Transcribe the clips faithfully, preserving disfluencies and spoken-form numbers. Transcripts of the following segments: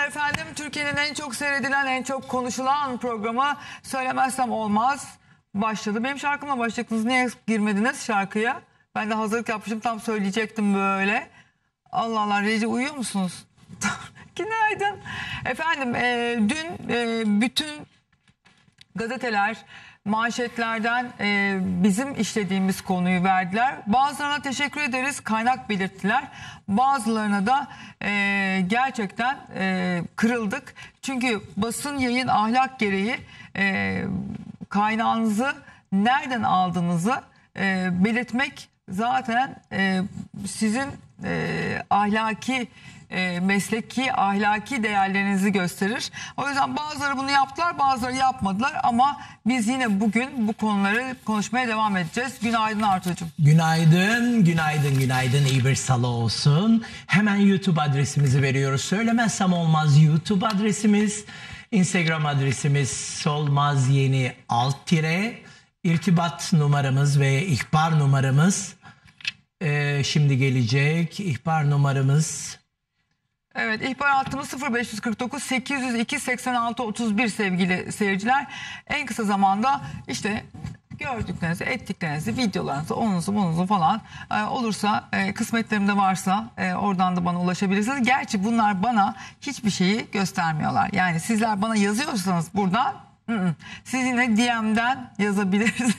efendim. Türkiye'nin en çok seyredilen, en çok konuşulan programı Söylemezsem Olmaz başladı. Benim şarkımla başlayacaktınız. Niye girmediniz şarkıya? Ben de hazırlık yapmışım. Tam söyleyecektim böyle. Allah Allah. Reci, uyuyor musunuz? Günaydın. Efendim e, dün e, bütün gazeteler manşetlerden e, bizim işlediğimiz konuyu verdiler. Bazılarına teşekkür ederiz, kaynak belirttiler. Bazılarına da e, gerçekten e, kırıldık. Çünkü basın yayın ahlak gereği e, kaynağınızı nereden aldığınızı e, belirtmek zaten e, sizin e, ahlaki E, mesleki ahlaki değerlerinizi gösterir. O yüzden bazıları bunu yaptılar, bazıları yapmadılar ama biz yine bugün bu konuları konuşmaya devam edeceğiz. Günaydın Artucuğum. Günaydın, günaydın, günaydın. İyi bir salı olsun. Hemen YouTube adresimizi veriyoruz. Söylemezsem Olmaz YouTube adresimiz. Instagram adresimiz Solmaz Yeni alt tire. İrtibat numaramız ve ihbar numaramız ee, şimdi gelecek. İhbar numaramız. Evet, ihbar hattımız sıfır beş kırk dokuz sekiz yüz iki seksen altı otuz bir sevgili seyirciler. En kısa zamanda işte gördüklerinizi, ettiklerinizi, videolarınızı, onunuzu, bununuzu falan e, olursa, e, kısmetlerimde varsa e, oradan da bana ulaşabilirsiniz. Gerçi bunlar bana hiçbir şeyi göstermiyorlar. Yani sizler bana yazıyorsanız buradan, siz yine D M'den yazabilirsiniz.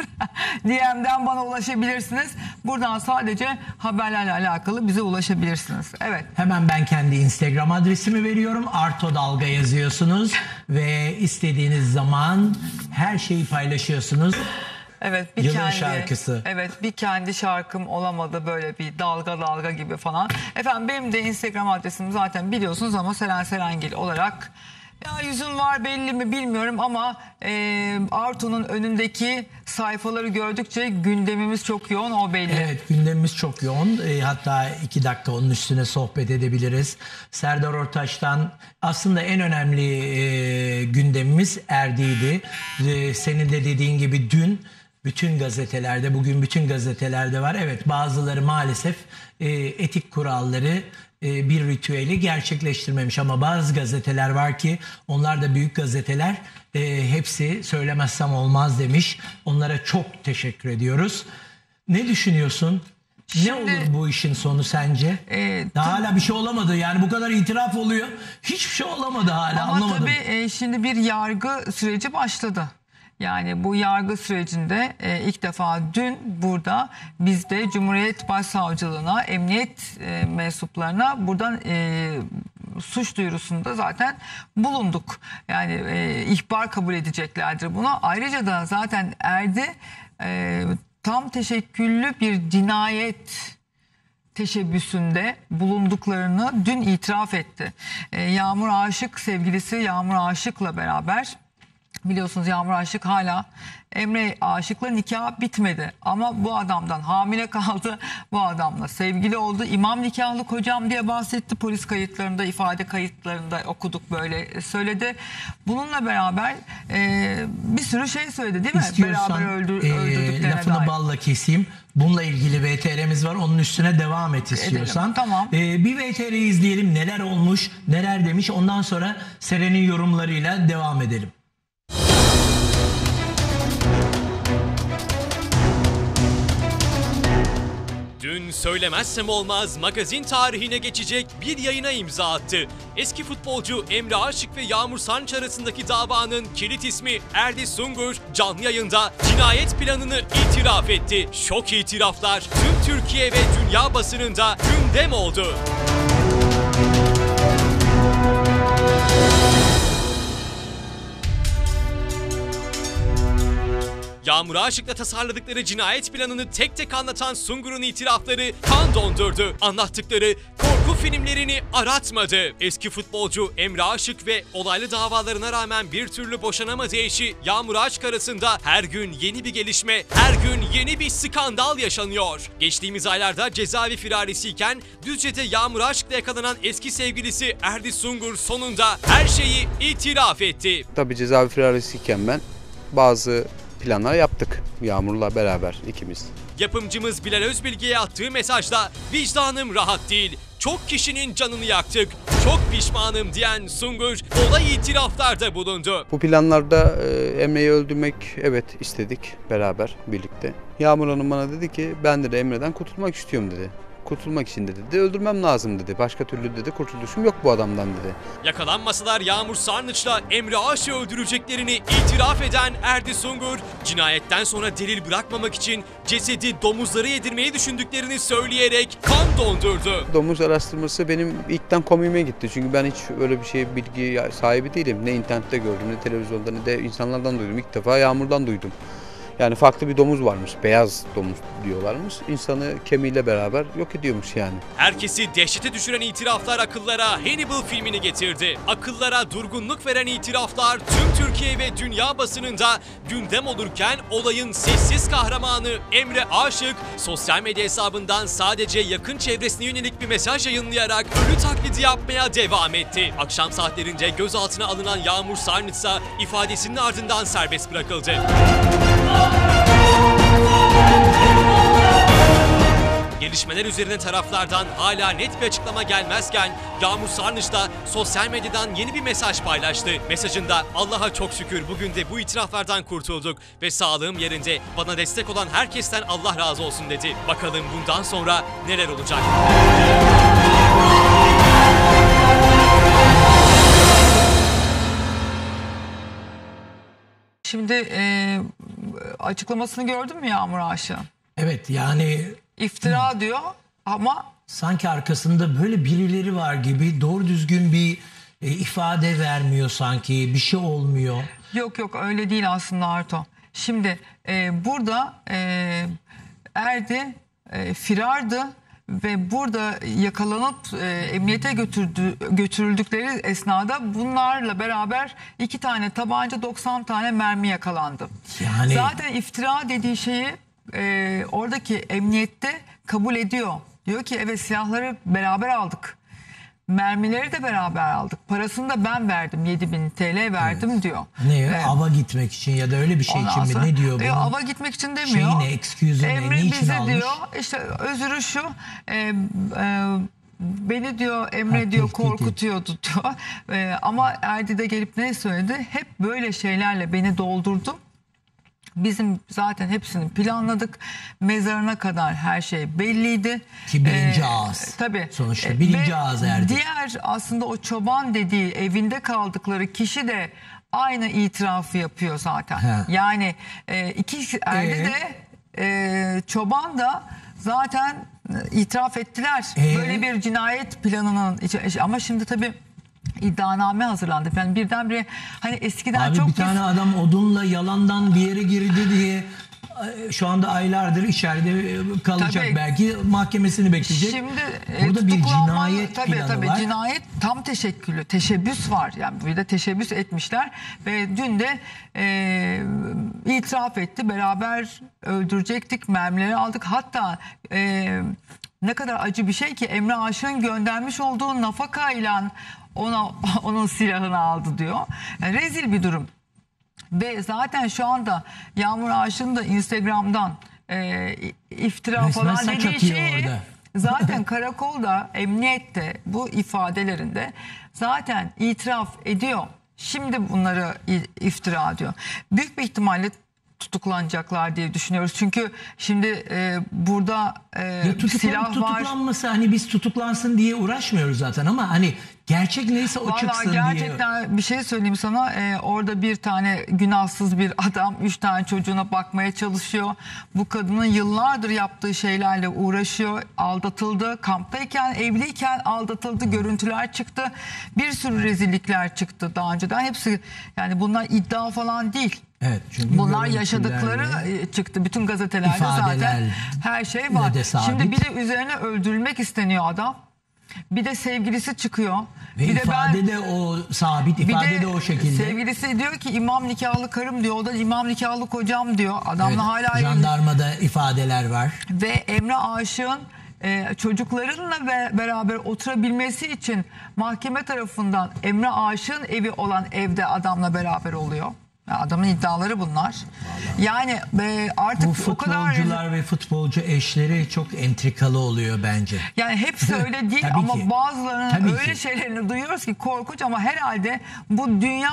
D M'den bana ulaşabilirsiniz. Buradan sadece haberlerle alakalı bize ulaşabilirsiniz. Evet. Hemen ben kendi Instagram adresimi veriyorum. Arto Dalga yazıyorsunuz ve istediğiniz zaman her şeyi paylaşıyorsunuz. Evet, bir Yılın kendi şarkısı. Evet, bir kendi şarkım olamadı, böyle bir dalga dalga gibi falan. Efendim benim de Instagram adresim zaten biliyorsunuz ama Seren Serengil olarak. Ya yüzüm var belli mi bilmiyorum ama e, Artu'nun önündeki sayfaları gördükçe gündemimiz çok yoğun, o belli. Evet, gündemimiz çok yoğun. E, hatta iki dakika onun üstüne sohbet edebiliriz. Serdar Ortaç'tan aslında en önemli e, gündemimiz Erdi'ydi. E, senin de dediğin gibi dün bütün gazetelerde, bugün bütün gazetelerde var. Evet, bazıları maalesef e, etik kuralları, bir ritüeli gerçekleştirmemiş ama bazı gazeteler var ki onlar da büyük gazeteler, e, hepsi söylemezsem olmaz demiş. Onlara çok teşekkür ediyoruz. Ne düşünüyorsun? Şimdi, ne olur bu işin sonu sence? E, Daha hala bir şey olamadı. Yani bu kadar itiraf oluyor. Hiçbir şey olamadı hala, ama anlamadım. Ama tabii e, şimdi bir yargı süreci başladı. Yani bu yargı sürecinde e, ilk defa dün burada biz de Cumhuriyet Başsavcılığına, emniyet e, mensuplarına buradan e, suç duyurusunda zaten bulunduk. Yani e, ihbar kabul edeceklerdir buna. Ayrıca da zaten Erdi e, tam teşekküllü bir cinayet teşebbüsünde bulunduklarını dün itiraf etti. E, Yağmur Aşık, sevgilisi Yağmur Aşık'la beraber, biliyorsunuz Yağmur Aşık hala Emre Aşık'la nikah bitmedi. Ama bu adamdan hamile kaldı. Bu adamla sevgili oldu. İmam nikahlı kocam diye bahsetti. Polis kayıtlarında, ifade kayıtlarında okuduk, böyle söyledi. Bununla beraber e, bir sürü şey söyledi değil mi? İstiyorsan, beraber öldür, e, öldürdüklerine lafını dair. balla keseyim. Bununla ilgili V T R'miz var. Onun üstüne devam et istiyorsan. Edelim, tamam. Ee, bir V T R'yi izleyelim. Neler olmuş, neler demiş. Ondan sonra Seren'in yorumlarıyla devam edelim. Dün Söylemezsem Olmaz magazin tarihine geçecek bir yayına imza attı. Eski futbolcu Emre Aşık ve Yağmur Sanç arasındaki davanın kilit ismi Erdi Sungur canlı yayında cinayet planını itiraf etti. Şok itiraflar tüm Türkiye ve dünya basınında gündem oldu. Yağmur Aşık'la tasarladıkları cinayet planını tek tek anlatan Sungur'un itirafları kan dondurdu. Anlattıkları korku filmlerini aratmadı. Eski futbolcu Emre Aşık ve olaylı davalarına rağmen bir türlü boşanamadığı eşi Yağmur Aşık arasında her gün yeni bir gelişme, her gün yeni bir skandal yaşanıyor. Geçtiğimiz aylarda cezaevi firarisiyken Düzce'de Yağmur Aşık'la yakalanan eski sevgilisi Erdi Sungur sonunda her şeyi itiraf etti. Tabii cezaevi firarisiyken ben bazı planlar yaptık Yağmur'la beraber ikimiz. Yapımcımız Bilal Özbilge'ye attığı mesajda vicdanım rahat değil. çok kişinin canını yaktık. Çok pişmanım diyen Sungur olay itiraflarda bulundu. Bu planlarda e, Emre'yi öldürmek evet istedik beraber birlikte. Yağmur Hanım bana dedi ki ben de Emre'den kurtulmak istiyorum dedi. Kurtulmak için dedi. de öldürmem lazım dedi. Başka türlü dedi kurtuluşum yok bu adamdan dedi. Yakalanmasalar Yağmur Sarnıç'la Emre Aşık'ı öldüreceklerini itiraf eden Erdi Sungur, cinayetten sonra delil bırakmamak için cesedi domuzları yedirmeyi düşündüklerini söyleyerek kan dondurdu. Domuz araştırması benim ilkten komiğime gitti. Çünkü ben hiç öyle bir şey bilgi sahibi değilim. Ne internette gördüm, ne televizyonda, ne de insanlardan duydum. İlk defa Yağmur'dan duydum. Yani farklı bir domuz varmış, beyaz domuz diyorlarmış. İnsanı kemiğiyle beraber yok ediyormuş yani. Herkesi dehşete düşüren itiraflar akıllara Hannibal filmini getirdi. Akıllara durgunluk veren itiraflar tüm Türkiye ve dünya basınında gündem olurken olayın sessiz kahramanı Emre Aşık sosyal medya hesabından sadece yakın çevresine yönelik bir mesaj yayınlayarak ölü taklidi yapmaya devam etti. Akşam saatlerinde gözaltına alınan Yağmur Sarnıç ise ifadesinin ardından serbest bırakıldı. Gelişmeler üzerine taraflardan hala net bir açıklama gelmezken Yağmur Sarnıç da sosyal medyadan yeni bir mesaj paylaştı. Mesajında Allah'a çok şükür bugün de bu itiraflardan kurtulduk ve sağlığım yerinde, bana destek olan herkesten Allah razı olsun dedi. Bakalım bundan sonra neler olacak? Şimdi e, açıklamasını gördün mü Yağmur Aşık'ın? Evet yani İftira diyor ama sanki arkasında böyle birileri var gibi doğru düzgün bir e, ifade vermiyor sanki. Bir şey olmuyor. yok yok öyle değil aslında Arto. Şimdi e, burada e, Erdi e, firardı ve burada yakalanıp e, emniyete götürdü, götürüldükleri esnada bunlarla beraber iki tane tabanca doksan tane mermi yakalandı. Yani Zaten iftira dediği şeyi e, oradaki emniyette kabul ediyor. Diyor ki evet silahları beraber aldık. Mermileri de beraber aldık. Parasını da ben verdim. yedi bin TL verdim evet. diyor. Ne? Evet. Ava gitmek için ya da öyle bir şey için sonra, mi? Ne diyor bu? Ava gitmek için demiyor. Şeyi ne? Excuse'u ne? Emre Niçin bize almış? diyor işte özürü şu e, e, beni diyor Emre Ha, diyor tehdit. korkutuyordu diyor. E, ama Erdi de gelip ne söyledi? Hep böyle şeylerle beni doldurdu. Bizim zaten hepsini planladık. Mezarına kadar her şey belliydi. Ki birinci Ee, ağız. Tabii. Sonuçta birinci Ve ağız Erdi. Diğer aslında o çoban dediği evinde kaldıkları kişi de aynı itirafı yapıyor zaten. He. Yani e, iki Erdi Ee? de e, çoban da zaten itiraf ettiler. Ee? Böyle bir cinayet planının içi- ama şimdi tabii iddianame hazırlandı. Yani birdenbire hani eskiden Abi çok bir tane adam odunla yalandan bir yere girdi diye şu anda aylardır içeride kalacak. Tabii. Belki mahkemesini bekleyecek. Şimdi e, Burada bir tutuklanma- cinayet tabii, planı tabii, var. Cinayet tam teşekkülü, teşebbüs var. Yani bir de teşebbüs etmişler ve dün de e, itiraf etti. Beraber öldürecektik, mermileri aldık. Hatta e, ne kadar acı bir şey ki Emre Aşık'ın göndermiş olduğu nafakayla ona onun silahını aldı diyor. Yani rezil bir durum. Ve zaten şu anda Yağmur Aşık'ın da Instagram'dan e, iftira Resmen falan saç dediği atıyor şeyi orada. zaten karakolda, emniyette bu ifadelerinde zaten itiraf ediyor. Şimdi bunları iftira diyor. Büyük bir ihtimalle tutuklanacaklar diye düşünüyoruz. Çünkü şimdi e, burada e, Ya tutuklan, silah var. tutuklanması hani biz tutuklansın diye uğraşmıyoruz zaten ama hani gerçek neyse o Vallahi çıksın gerçekten diye. bir şey söyleyeyim sana. Ee, orada bir tane günahsız bir adam üç tane çocuğuna bakmaya çalışıyor. Bu kadının yıllardır yaptığı şeylerle uğraşıyor. Aldatıldı. Kamptayken, evliyken aldatıldı. Görüntüler çıktı. Bir sürü rezillikler çıktı daha önceden. Hepsi yani bunlar iddia falan değil. Evet, çünkü Bunlar görüntülerle- yaşadıkları çıktı. Bütün gazetelerde İfadeler zaten her şey var. de sabit. Şimdi bir de üzerine öldürülmek isteniyor adam. Bir de sevgilisi çıkıyor. Ve bir de ifade ben, de o sabit, bir ifade de de o şekilde. sevgilisi diyor ki imam nikahlı karım diyor. O da imam nikahlı kocam diyor. Adamla Evet, hala jandarmada ifadeler var. ve Emre Aşık'ın e, çocuklarınla be, beraber oturabilmesi için mahkeme tarafından Emre Aşık'ın evi olan evde adamla beraber oluyor. Adamın iddiaları bunlar. Yani e, artık Bu o kadar... futbolcular ve futbolcu eşleri çok entrikalı oluyor bence. Yani hepsi öyle değil Tabii ama ki. bazılarının Tabii öyle ki. şeylerini duyuyoruz ki korkunç, ama herhalde bu dünya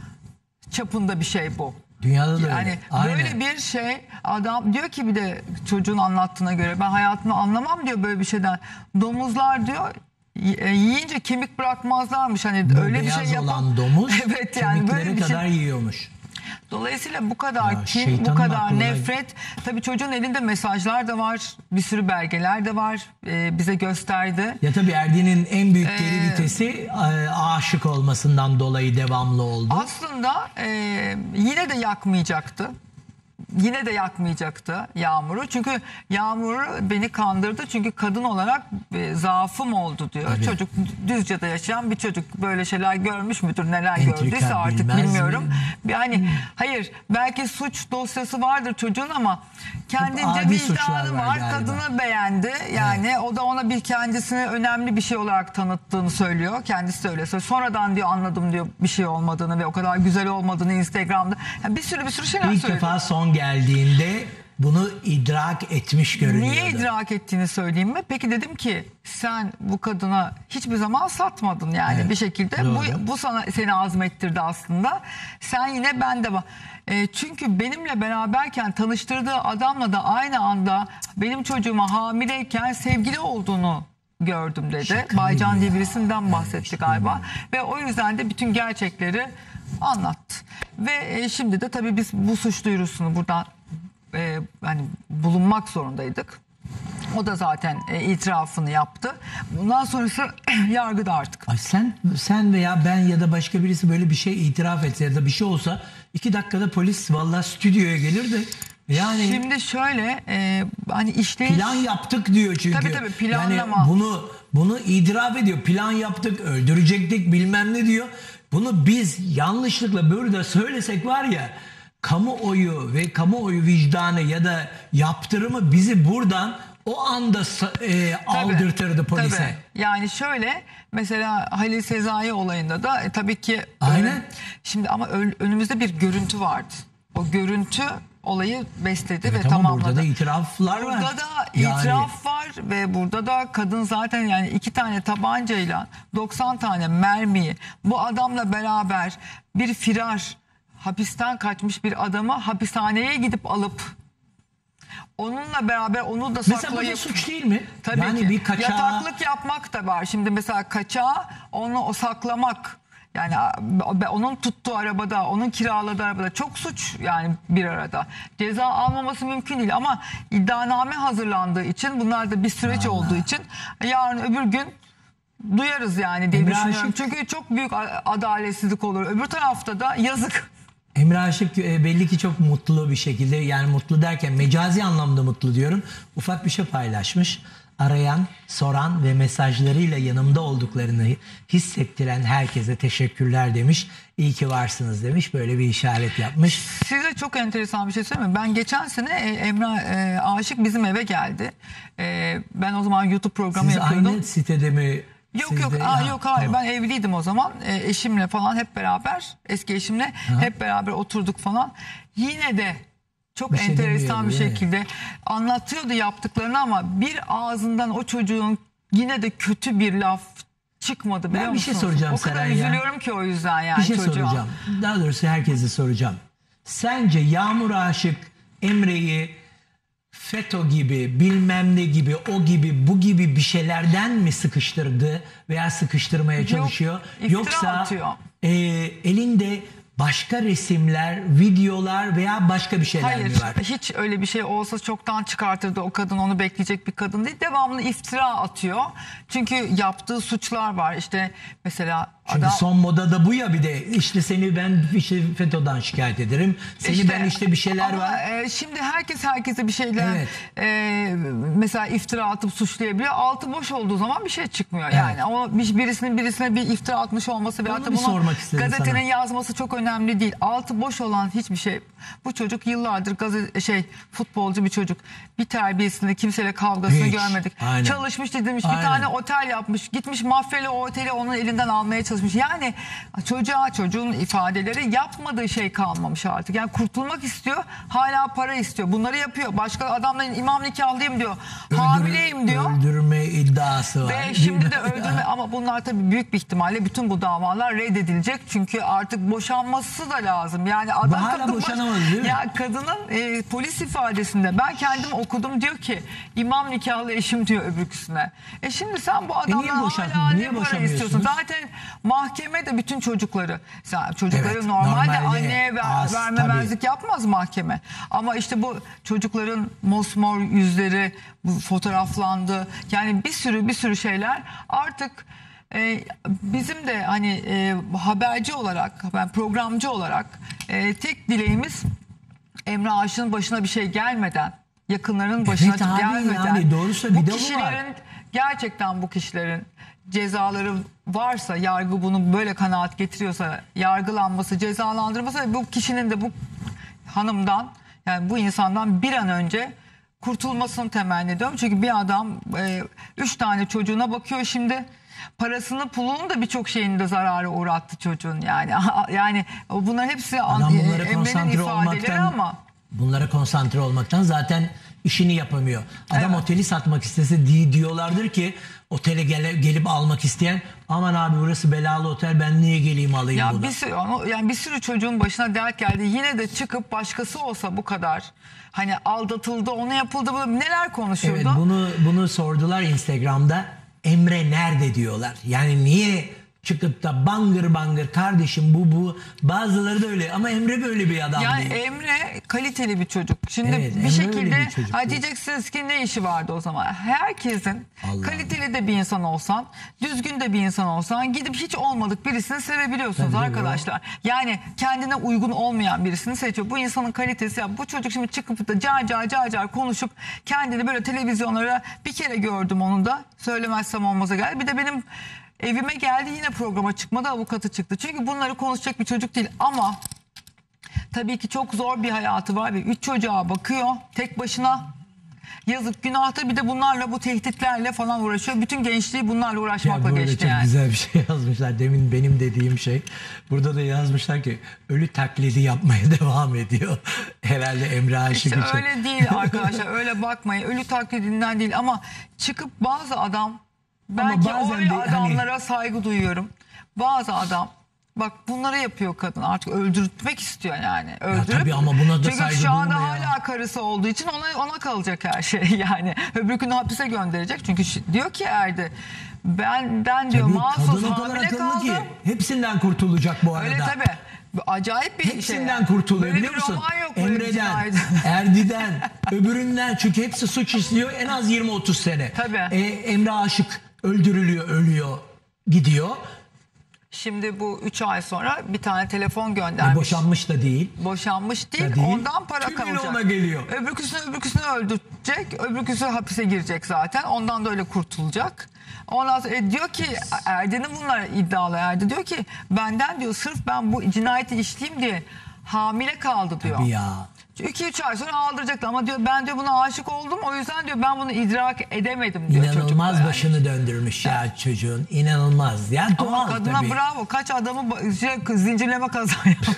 çapında bir şey bu. Dünyada da Yani öyle. Aynen. böyle bir şey, adam diyor ki, bir de çocuğun anlattığına göre, ben hayatımı anlamam diyor böyle bir şeyden. Domuzlar diyor y- yiyince kemik bırakmazlarmış, hani Bu öyle bir beyaz şey yapan. olan domuz Evet, yani böyle kemikleri bir şey. kadar yiyormuş. Dolayısıyla bu kadar Ya, kin, bu şeytanın kadar aklına- nefret. Tabii çocuğun elinde mesajlar da var, bir sürü belgeler de var, ee, bize gösterdi. Ya tabii Erdi'nin en büyük geri Ee, vitesi e, aşık olmasından dolayı devamlı oldu. Aslında e, yine de yakmayacaktı. Yine de yakmayacaktı Yağmur'u. Çünkü Yağmur beni kandırdı. Çünkü kadın olarak e, zaafım oldu diyor. Tabii. Çocuk, Düzce'de yaşayan bir çocuk böyle şeyler görmüş müdür, neler Entrika gördüyse artık bilmez bilmiyorum. mi? Yani hayır, belki suç dosyası vardır çocuğun ama kendince Adi bir suçlar iddianı var var. galiba. Kadını beğendi. Yani o da ona bir kendisini önemli bir şey olarak tanıttığını söylüyor. Kendisi de öyle söylüyor. Sonradan diyor anladım diyor bir şey olmadığını ve o kadar güzel olmadığını Instagram'da. Yani bir sürü bir sürü şeyler İlk söyledi. defa son geldiğinde bunu idrak etmiş görünüyordu. Niye idrak ettiğini söyleyeyim mi? Peki dedim ki sen bu kadına hiçbir zaman satmadın yani Evet, bir şekilde. doğru. Bu, bu sana seni azmettirdi aslında. Sen yine bende var. E, çünkü benimle beraberken tanıştırdığı adamla da aynı anda benim çocuğuma hamileyken sevgili olduğunu gördüm dedi. Şaka Baycan gibi diye ya. birisinden bahsetti işte galiba. Ve o yüzden de bütün gerçekleri anlattı. Ve e, şimdi de tabii biz bu suç duyurusunu buradan e, hani bulunmak zorundaydık. O da zaten e, itirafını yaptı. Bundan sonrası yargıda artık. Ay sen sen veya ben ya da başka birisi böyle bir şey itiraf etse ya da bir şey olsa iki dakikada polis vallahi stüdyoya gelirdi. Yani Şimdi şöyle e, hani işleyiş... plan yaptık diyor çünkü. Tabii tabii, planlama. Yani bunu bunu itiraf ediyor. Plan yaptık, öldürecektik bilmem ne diyor. Bunu biz yanlışlıkla böyle de söylesek var ya, kamuoyu ve kamuoyu vicdanı ya da yaptırımı bizi buradan o anda e, aldırtırdı polise. Tabii. Yani şöyle mesela Halil Sezai olayında da e, tabii ki Aynen. e, şimdi ama ön- önümüzde bir görüntü vardı. O görüntü olayı besledi Evet, ve ama tamamladı. burada da itiraflar var. Burada da Yani- itiraf var ve burada da kadın zaten yani iki tane tabancayla doksan tane mermiyi bu adamla beraber bir firar, hapisten kaçmış bir adamı hapishaneye gidip alıp onunla beraber onu da Mesela bu da saklayıp... suç değil mi? Tabii yani ki. bir kaçağı... Yataklık yapmak da var. Şimdi mesela kaçağı onu o saklamak. Yani onun tuttuğu arabada, onun kiraladığı arabada çok suç yani bir arada. Ceza almaması mümkün değil ama iddianame hazırlandığı için, bunlar da bir süreç Allah. olduğu için yarın öbür gün duyarız yani diye Emre düşünüyorum. Aşık- Çünkü çok büyük adaletsizlik olur. Öbür tarafta da yazık. Emre Aşık e, belli ki çok mutlu bir şekilde, yani mutlu derken mecazi anlamda mutlu diyorum. Ufak bir şey paylaşmış. Arayan, soran ve mesajlarıyla yanımda olduklarını hissettiren herkese teşekkürler demiş. İyi ki varsınız demiş. Böyle bir işaret yapmış. Size çok enteresan bir şey söyleyeyim mi? Ben geçen sene e, Emre e, Aşık bizim eve geldi. E, ben o zaman YouTube programı Siz yapıyordum. aynı sitede mi? Yok Siz yok de- aa, Ha, yok hayır tamam. ben evliydim o zaman. E, eşimle falan hep beraber, eski eşimle hep beraber oturduk falan. Yine de çok Bir şey enteresan demiyordu, bir değil mi? şekilde anlatıyordu yaptıklarını ama bir ağzından o çocuğun yine de kötü bir laf çıkmadı biliyor Ben bir şey musunuz? soracağım O kadar Seren ya. üzülüyorum ki o yüzden yani Bir şey çocuğa. soracağım. Daha doğrusu herkese soracağım. Sence Yağmur Aşık Emre'yi FETÖ gibi, bilmem ne gibi, o gibi, bu gibi bir şeylerden mi sıkıştırdı veya sıkıştırmaya çalışıyor? iftira Yoksa atıyor. e, elinde başka resimler, videolar veya başka bir şeyler Hayır, mi var? hiç öyle bir şey olsa çoktan çıkartırdı. O kadın onu bekleyecek bir kadın değil. Devamlı iftira atıyor. Çünkü yaptığı suçlar var. İşte mesela Çünkü adam... son moda da bu ya, bir de işte seni ben işte FETÖ'den şikayet ederim. Seni İşte, ben işte bir şeyler ama, var. e, şimdi herkes herkese bir şeyler Evet. e, mesela iftira atıp suçlayabiliyor. Altı boş olduğu zaman bir şey çıkmıyor yani. O bir- birisinin birisine bir iftira atmış olması veyahut da bir bunu sormak istedim gazetenin sana. yazması çok önemli önemli değil. Altı boş olan hiçbir şey. Bu çocuk yıllardır gazete, şey futbolcu bir çocuk. Bir terbiyesini, kimseyle kavgasını Hiç. görmedik. Aynen. Çalışmış demiş, Aynen. bir tane otel yapmış. Gitmiş mafyalı o oteli onun elinden almaya çalışmış. Yani çocuğa, çocuğun ifadeleri, yapmadığı şey kalmamış artık. Yani kurtulmak istiyor, hala para istiyor. Bunları yapıyor. Başka adamların imam nikahlıyım diyor. Hamileyim diyor. Öldürme iddiası var. Ve şimdi de öldürme, ama bunlar tabii büyük bir ihtimalle bütün bu davalar reddedilecek. Çünkü artık boşanması da lazım. Yani adam Hala kadın boş- boşanamadı değil mi? Ya kadının e, polis ifadesinde ben kendim okudum, diyor ki imam nikahlı eşim diyor öbürküsüne. E şimdi sen bu niye adamdan boşandın? hala Niye ne para boşamıyorsunuz? istiyorsun? Zaten mahkeme de bütün çocukları, sen çocukları Evet, normalde, normalde anneye ver, az, vermemezlik yapmaz mahkeme. Ama işte bu çocukların mosmor yüzleri bu fotoğraflandı. Yani bir sürü bir sürü şeyler artık e, bizim de hani e, haberci olarak, ben programcı olarak e, tek dileğimiz Emre Aşık'ın başına bir şey gelmeden, yakınlarının başına Evet abi, gelmeden, yani doğrusu bir bu de bu var. kişilerin gerçekten bu kişilerin cezaları varsa, yargı bunu böyle kanaat getiriyorsa, yargılanması, cezalandırması ve bu kişinin de bu hanımdan, yani bu insandan bir an önce kurtulmasını temenni ediyorum. Çünkü bir adam e, üç tane çocuğuna bakıyor şimdi. Parasını, pulunu da birçok şeyini de zarara uğrattı çocuğun yani. Yani bunlar hepsi Adam bunlara Emre'nin konsantre ifadeleri olmaktan, ama bunlara konsantre olmaktan zaten işini yapamıyor. Adam Evet. oteli satmak istese di diyorlardır ki otele gele, gelip almak isteyen, aman abi burası belalı otel, ben niye geleyim alayım ya bunu. bir sürü, ama yani bir sürü çocuğun başına dert geldi. Yine de çıkıp başkası olsa bu kadar hani aldatıldı, onu yapıldı, bunu neler konuşurdu. Evet, bunu bunu sordular Instagram'da. Emre nerede diyorlar. Yani niye çıkıp da bangır bangır kardeşim bu bu, bazıları da öyle ama Emre böyle bir adam Yani değil. Emre kaliteli bir çocuk. Şimdi Evet, bir Emre öyle şekilde bir çocuk ha değil. diyeceksiniz ki ne işi vardı o zaman? Herkesin Allah kaliteli de bir insan olsan, düzgün de bir insan olsan, gidip hiç olmadık birisini sevebiliyorsunuz Tabii, arkadaşlar. Yani kendine uygun olmayan birisini seçiyor. Bu insanın kalitesi, ya bu çocuk şimdi çıkıp da car car car car konuşup kendini böyle televizyonlara, bir kere gördüm onu da, söylemezsem olmaza geldi. Bir de benim evime geldi, yine programa çıkmadı, avukatı çıktı. Çünkü bunları konuşacak bir çocuk değil ama tabii ki çok zor bir hayatı var ve üç çocuğa bakıyor tek başına. Yazık, günah da, bir de bunlarla, bu tehditlerle falan uğraşıyor. Bütün gençliği bunlarla Ya uğraşmakla burada geçti çok yani. güzel bir şey yazmışlar. Demin benim dediğim şey. Burada da yazmışlar ki ölü taklidi yapmaya devam ediyor. Herhalde Emre Aşık İşte için. öyle değil arkadaşlar, öyle bakmayın. Ölü taklidinden değil ama çıkıp bazı adam, belki bazen öyle de hani- adamlara saygı duyuyorum. Bazı adam bak bunları yapıyor kadın, artık öldürtmek istiyor yani. Öldürüp, tabii ama buna da çünkü saygı şu anda duyma ya. hala karısı olduğu için ona ona kalacak her şey yani. Öbür gün hapise gönderecek çünkü şi- diyor ki Erdi, benden diyor Tabii, mahsus kadın o kadar hamile akıllı kaldım. ki hepsinden kurtulacak bu arada. Öyle tabii. Acayip bir şey. Hepsinden kurtuluyor Böyle biliyor bir musun? roman yok, böyle bir Emre'den, cinayet. Erdi'den, öbüründen, çünkü hepsi suç işliyor en az yirmi otuz sene. Tabii. Ee, Emre Aşık öldürülüyor, ölüyor, gidiyor. Şimdi bu üç ay sonra bir tane telefon E, göndermiş. boşanmış da değil. Boşanmış değil, Da değil. ondan para Tüm kalacak. ona geliyor. Öbürküsünü öbürküsünü öldürecek, öbürküsü hapise girecek zaten. Ondan da öyle kurtulacak. Ondan sonra e, diyor ki Erden'in bunlar iddialı, Erdi diyor ki benden diyor sırf ben bu cinayeti işleyeyim diye hamile kaldı diyor. Bir ya. iki üç ay sonra aldıracaktı ama diyor ben diyor buna aşık oldum, o yüzden diyor ben bunu idrak edemedim diyor. çocuk da İnanılmaz yani. başını döndürmüş ya çocuğun. İnanılmaz. Ya Ama doğal kadına tabii. bravo. Kaç adamı ba- şey, zincirleme kaza yaptı.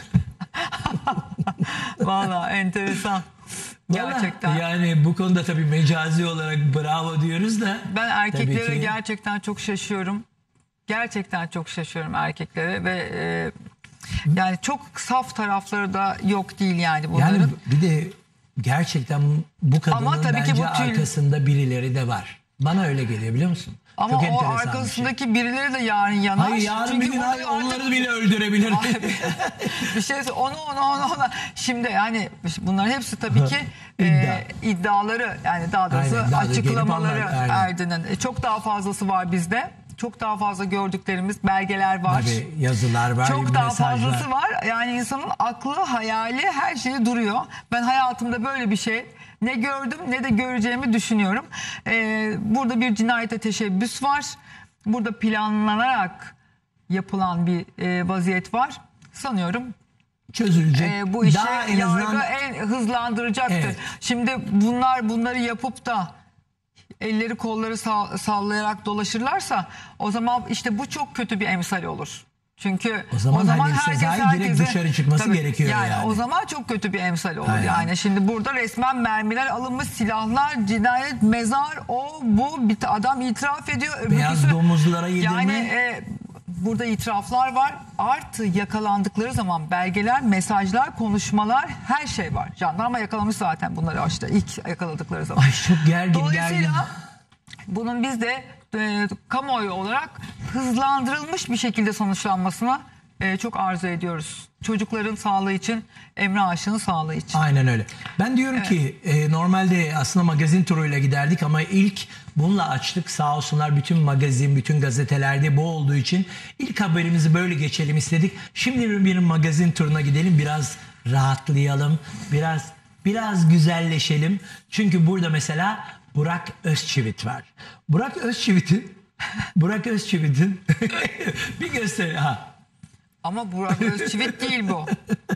Valla enteresan. Gerçekten. Vallahi yani bu konuda tabii mecazi olarak bravo diyoruz da. Ben erkeklere tabii ki- gerçekten çok şaşıyorum. Gerçekten çok şaşıyorum erkeklere ve e, yani çok saf tarafları da yok değil yani bunların. Yani bir de gerçekten bu kadının Ama tabii ki bence bu tül- arkasında birileri de var. Bana öyle geliyor biliyor musun? Ama Çok o enteresan bir şey. arkasındaki birileri de yarın yanar. Hayır yarın Çünkü bir gün burada hayır, artık- onları bile öldürebilir. bir şey onu onu onu onu şimdi yani bunların hepsi tabii ki İddia. e, iddiaları, yani daha doğrusu Aynen, daha da açıklamaları gelip anlar, aynen. Erdi'nin. E, çok daha fazlası var bizde. Çok daha fazla gördüklerimiz belgeler var. Tabii yazılar var, Çok daha mesajlar. fazlası var. Yani insanın aklı, hayali, her şeyi duruyor. Ben hayatımda böyle bir şey ne gördüm ne de göreceğimi düşünüyorum. Ee, burada bir cinayete teşebbüs var. Burada planlanarak yapılan bir e, vaziyet var. Sanıyorum çözülecek. e, bu işi Daha en yargı azından en hızlandıracaktır. Evet. Şimdi bunlar bunları yapıp da elleri kolları sall- sallayarak dolaşırlarsa o zaman işte bu çok kötü bir emsal olur. Çünkü O zaman hani Sezai direkt dışarı çıkması gerekiyor yani. O zaman çok kötü bir emsal olur Aynen. yani. Şimdi burada resmen mermiler alınmış, silahlar, cinayet, mezar, o bu bir adam itiraf ediyor. Beyaz öbürküsü- domuzlara yedirme. Yani e, burada itiraflar var. Artı yakalandıkları zaman belgeler, mesajlar, konuşmalar, her şey var. Jandarma yakalamış zaten bunları işte ilk yakaladıkları zaman. Ay çok gergin gergin. Dolayısıyla bunun biz de e, kamuoyu olarak hızlandırılmış bir şekilde sonuçlanmasına e, çok arzu ediyoruz. Çocukların sağlığı için, Emre Aşık'ın sağlığı için. Aynen öyle. Ben diyorum ki e, normalde aslında magazin turuyla giderdik ama ilk bununla açtık. Sağ olsunlar bütün magazin, bütün gazetelerde bu olduğu için ilk haberimizi böyle geçelim istedik. Şimdi bir, bir magazin turuna gidelim. Biraz rahatlayalım. Biraz biraz güzelleşelim. Çünkü burada mesela Burak Özçivit var. Burak Özçivit'in Burak Özçivit'in bir göster ha. Ama Burak Özçivit değil bu.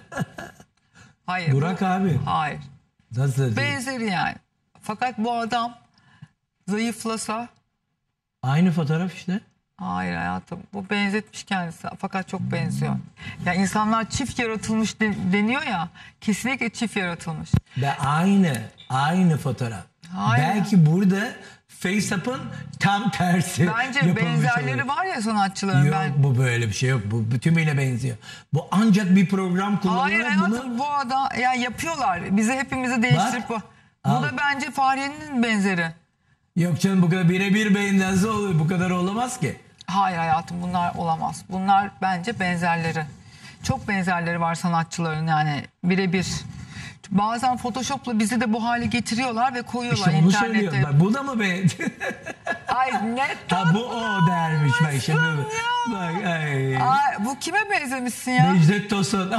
Hayır. Burak bu- abi. Hayır. Nasıl? Benzeri yani. Fakat bu adam zayıflasa, Aynı fotoğraf işte. hayır hayatım, bu benzetmiş kendisi fakat çok benziyor. Ya insanlar çift yaratılmış de- deniyor ya, kesinlikle çift yaratılmış. Ve aynı, aynı fotoğraf. Hayır. Belki burada FaceApp'ın tam tersi Bence yapılmış benzerleri olabilir. var ya sanatçıların. Yok ben. bu böyle bir şey yok. Bu tümüyle benziyor. Bu ancak bir program Hayır kullanarak hayatım, bunu... bu adam ya yapıyorlar. Bizi hepimizi değiştirip bu. Bak, Bu al. da bence Fahriye'nin benzeri. Yok canım bu kadar birebir benzerse olur. Bu kadar olamaz ki. Hayır hayatım, bunlar olamaz. Bunlar bence benzerleri. Çok benzerleri var sanatçıların yani birebir. Bazen Photoshop'la bizi de bu hale getiriyorlar ve koyuyorlar İşte onu internette. söylüyorum. Bak, bu da mı benziyor? Ay ne Ha bu o dermiş. Bak şimdi. Bak, ay. Ay, bu kime benzemişsin ya? Necdet Tosun.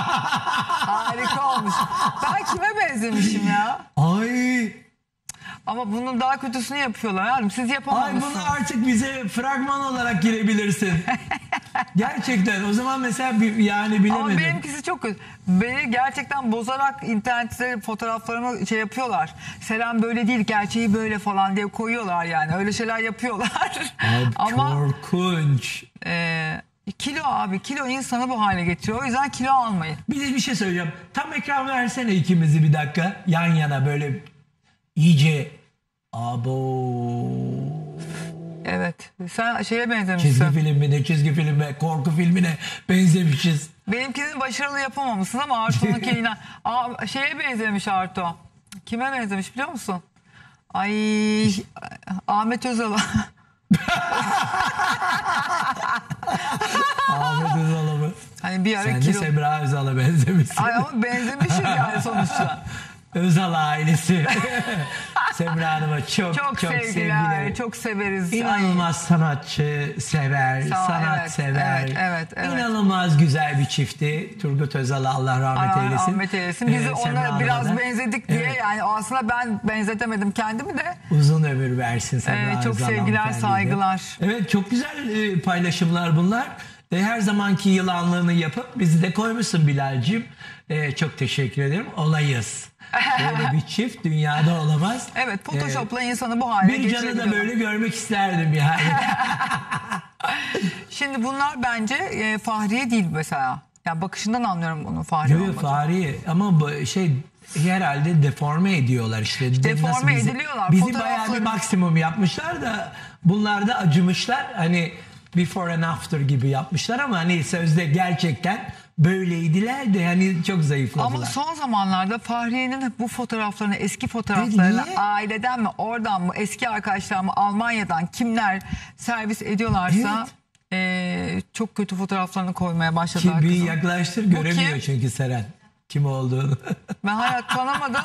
Harika olmuş. Ben kime benzemişim ya? Ay. Ama bunun daha kötüsünü yapıyorlar. Yani siz Ay yapamamışsınız. bunu artık bize fragman olarak girebilirsin. Gerçekten o zaman mesela bir, yani bilemedim. Ama benimkisi çok kötü. Beni gerçekten bozarak internette fotoğraflarımı şey yapıyorlar. Selam böyle değil, gerçeği böyle falan diye koyuyorlar yani. Öyle şeyler yapıyorlar. Ay, Ama korkunç. e, kilo abi, kilo insanı bu hale getiriyor. O yüzden kilo almayın. Bir de bir şey söyleyeceğim. Tam ekran versene ikimizi bir dakika. Yan yana böyle iyice abo. Evet. Sen şeye benzemişsin. Çizgi filmine, çizgi filme, korku filmine benzemişiz. Benimkini başarılı yapamamışsın ama Artu'nunki inan. Aa, şeye benzemiş Artu. Kime benzemiş biliyor musun? Ay Ahmet Özal'a. Ahmet Özal'a mı? Hani bir ara Sen de kilo. Semra Özal'a benzemişsin. Ay ama benzemişiz yani sonuçta. Özal ailesi. Semra Hanım'a çok çok, Çok, sevgiler, sevgiler. çok severiz. İnanılmaz sanatçı sever, Sağ ol, sanat evet, sever. evet, evet, evet. İnanılmaz güzel bir çifti. Turgut Özal'a Allah rahmet Allah eylesin. rahmet eylesin. Biz Ee, de Semra ona Hanım'a biraz da. benzedik diye Evet. yani aslında ben benzetemedim kendimi de. Uzun ömür versin Semra Ee, çok Özal sevgiler, hanımefendi de. saygılar. Evet çok güzel e, paylaşımlar bunlar. Ve her zamanki yılanlığını yapıp bizi de koymuşsun Bilal'cim. E, çok teşekkür ederim. Olayız. Böyle bir çift dünyada olamaz. Evet, Photoshop'la Ee, insanı bu hale Bir canı da getirebiliyor. böyle görmek isterdim yani. Şimdi bunlar bence e, Fahriye değil mesela. Yani bakışından anlıyorum bunun Fahriye Yok olmadığını. Fahri ama bu şey herhalde deforme ediyorlar işte. Deforme Nasıl bizi- ediliyorlar. Bizi Fotoğrafları- bayağı bir maksimum yapmışlar da bunlar da acımışlar. Hani before and after gibi yapmışlar ama hani sözde gerçekten böyleydiler de hani çok zayıfladılar. Ama son zamanlarda Fahriye'nin bu fotoğraflarını, eski fotoğraflarını niye? aileden mi, oradan mı, eski arkadaşlar mı, Almanya'dan kimler servis ediyorlarsa e, çok kötü fotoğraflarını koymaya başladılar Ki bir kızım. yaklaştır göremiyor kim? çünkü Seren kim olduğunu. Ben hala tanımadım.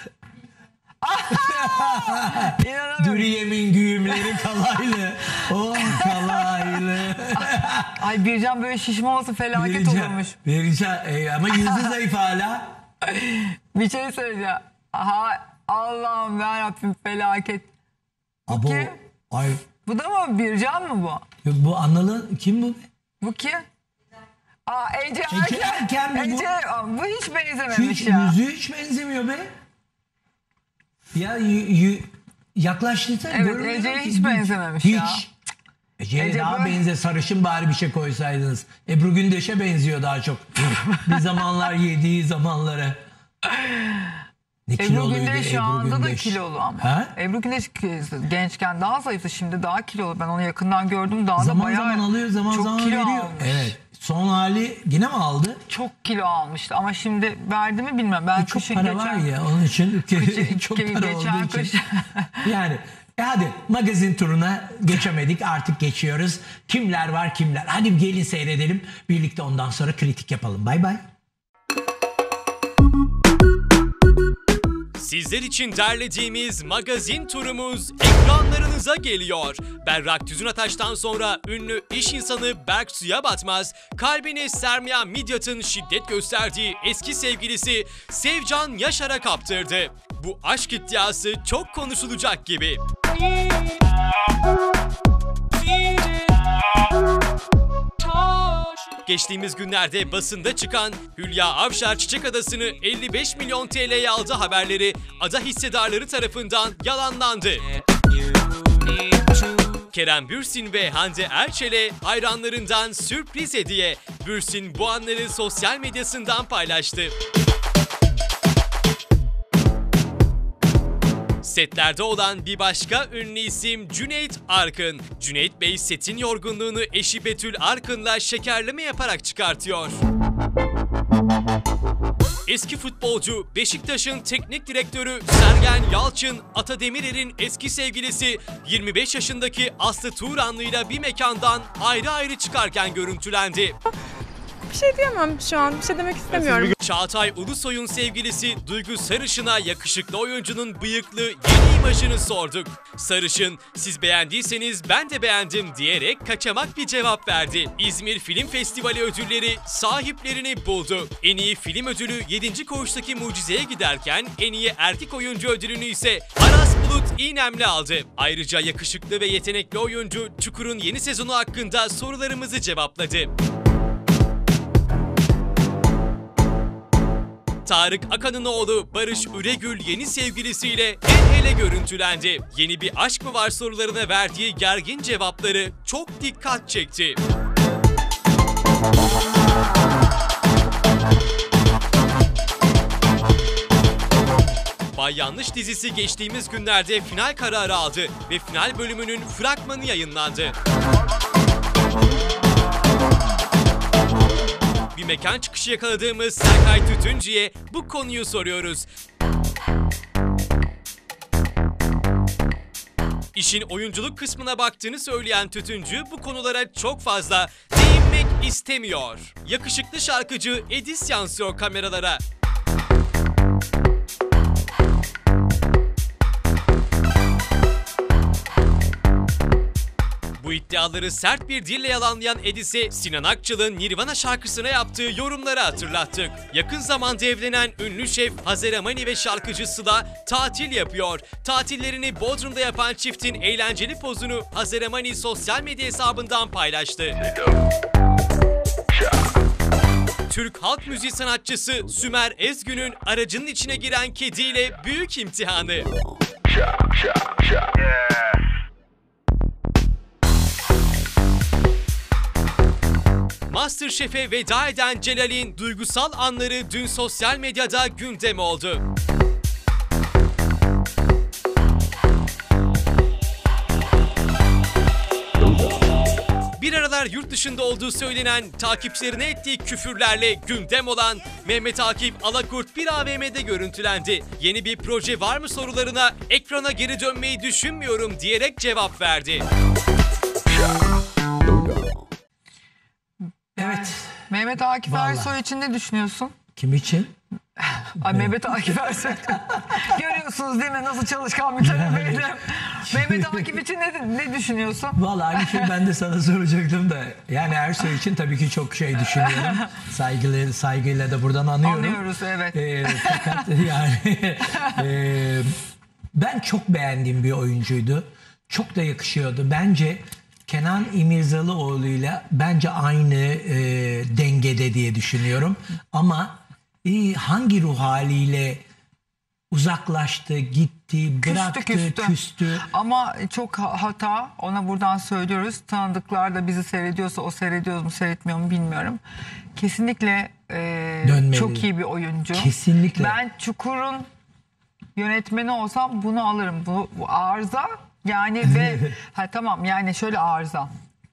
İnanamıyorum. Dürüyemin güğümleri kalaylı. Oh kalaylı. Ay Bircan böyle şişmaması felaket Vereceğim, olurmuş. vereceğim. E, ama yüzü zayıf hala. Bir şey söyleyeceğim. Aha, Allah'ım yarabbim felaket. Abo, kim? ay, Bu da mı Bircan mı bu? bu Anıl'ın kim bu? Bu kim? Aa, Ece Ece Erken mi bu? Ece, aa, bu hiç benzememiş Hiç, ya. yüzüğü hiç benzemiyor be. Ya y- y- yaklaştıysa Evet, görmüyorum Ece'ye ki. hiç benzememiş hiç. ya. Ece'ye Ece daha böyle- benze, sarışın bari bir şey koysaydınız. Ebru Gündeş'e benziyor daha çok. Bir zamanlar yediği zamanlara. Ne Ebru kiloluydu Gündeş şu Ebru anda da Gündeş. kilolu ama. Ha? Ebru Gündeş gençken daha zayıftı, şimdi daha kilolu. Ben onu yakından gördüm, daha da Zaman bayağı zaman alıyor, zaman çok zaman kilo veriyor. almış. Evet. Son hali yine mi aldı? Çok kilo almıştı ama şimdi verdi mi bilmem. Ben Çok kışın para geçen, var ya onun için. kışın- çok ge- para geçen olduğu için. kış. Yani e hadi magazin turuna geçemedik, artık geçiyoruz. Kimler var kimler? Hadi gelin seyredelim. Birlikte ondan sonra kritik yapalım. Bay bay. Sizler için derlediğimiz magazin turumuz ekranlarınıza geliyor. Berrak Tüzünataş'tan sonra ünlü iş insanı Berk Suya Batmaz, kalbini Sermiya Midyat'ın şiddet gösterdiği eski sevgilisi Sevcan Yaşar'a kaptırdı. Bu aşk iddiası çok konuşulacak gibi. Geçtiğimiz günlerde basında çıkan Hülya Avşar Çiçek Adası'nı elli beş milyon T L'ye aldı haberleri ada hissedarları tarafından yalanlandı. Kerem Bürsin ve Hande Erçel'e hayranlarından sürpriz hediye. Bürsin bu anları sosyal medyasından paylaştı. Setlerde olan bir başka ünlü isim Cüneyt Arkın. Cüneyt Bey setin yorgunluğunu eşi Betül Arkın'la şekerleme yaparak çıkartıyor. Eski futbolcu Beşiktaş'ın teknik direktörü Sergen Yalçın, Ata Demirer'in eski sevgilisi yirmi beş yaşındaki Aslı Turanlı'yla bir mekandan ayrı ayrı çıkarken görüntülendi. Bir şey diyemem şu an. Bir şey demek istemiyorum. Çağatay Ulusoy'un sevgilisi Duygu Sarışın'a yakışıklı oyuncunun bıyıklı yeni imajını sorduk. Sarışın, siz beğendiyseniz ben de beğendim diyerek kaçamak bir cevap verdi. İzmir Film Festivali ödülleri sahiplerini buldu. En iyi film ödülü yedinci Koğuş'taki Mucize'ye giderken en iyi erkek oyuncu ödülünü ise Aras Bulut İynemli aldı. Ayrıca yakışıklı ve yetenekli oyuncu Çukur'un yeni sezonu hakkında sorularımızı cevapladı. Tarık Akan'ın oğlu Barış Üregül yeni sevgilisiyle el ele görüntülendi. Yeni bir aşk mı var sorularına verdiği gergin cevapları çok dikkat çekti. Bay Yanlış dizisi geçtiğimiz günlerde final kararı aldı ve final bölümünün fragmanı yayınlandı. Bir mekan çıkışı yakaladığımız Serkay Tütüncü'ye bu konuyu soruyoruz. İşin oyunculuk kısmına baktığını söyleyen Tütüncü bu konulara çok fazla değinmek istemiyor. Yakışıklı şarkıcı Edis yansıyor kameralara. Bu iddiaları sert bir dille yalanlayan Edis'e Sinan Akçıl'ın Nirvana şarkısına yaptığı yorumları hatırlattık. Yakın zamanda evlenen ünlü şef Hazer Amani ve şarkıcı Sıla tatil yapıyor. Tatillerini Bodrum'da yapan çiftin eğlenceli pozunu Hazer Amani sosyal medya hesabından paylaştı. Türk halk müziği sanatçısı Sümer Ezgün'ün aracının içine giren kediyle büyük imtihanı. MasterChef'e veda eden Celal'in duygusal anları dün sosyal medyada gündem oldu. Bir aralar yurt dışında olduğu söylenen takipçilerine ettiği küfürlerle gündem olan Mehmet Akif Alakurt bir A V M'de görüntülendi. Yeni bir proje var mı sorularına ekrana geri dönmeyi düşünmüyorum diyerek cevap verdi. Evet. Mehmet Akif Vallahi. Ersoy için ne düşünüyorsun? Kim için? Ay Mehmet Akif Ersoy. Görüyorsunuz değil mi nasıl çalışkan bir talebeydim. Mehmet Akif için ne, ne düşünüyorsun? Vallahi aynı şeyi ben de sana soracaktım da. Yani Ersoy için tabii ki çok şey düşünüyorum. Saygılı, saygıyla da buradan anıyorum. Anlıyoruz, evet. Ee, fakat yani e, ben çok beğendiğim bir oyuncuydu. Çok da yakışıyordu. Bence Kenan İmirzalıoğlu'yla bence aynı e, dengede diye düşünüyorum. Ama e, hangi ruh haliyle uzaklaştı, gitti, bıraktı, küstü, küstü. Ama çok hata, ona buradan söylüyoruz. Tanıdıklar da bizi seyrediyorsa, o seyrediyor mu seyretmiyor mu bilmiyorum. Kesinlikle e, çok iyi bir oyuncu. Kesinlikle. Ben Çukur'un yönetmeni olsam bunu alırım. Bu, bu arıza yani ve ha, tamam yani şöyle arıza.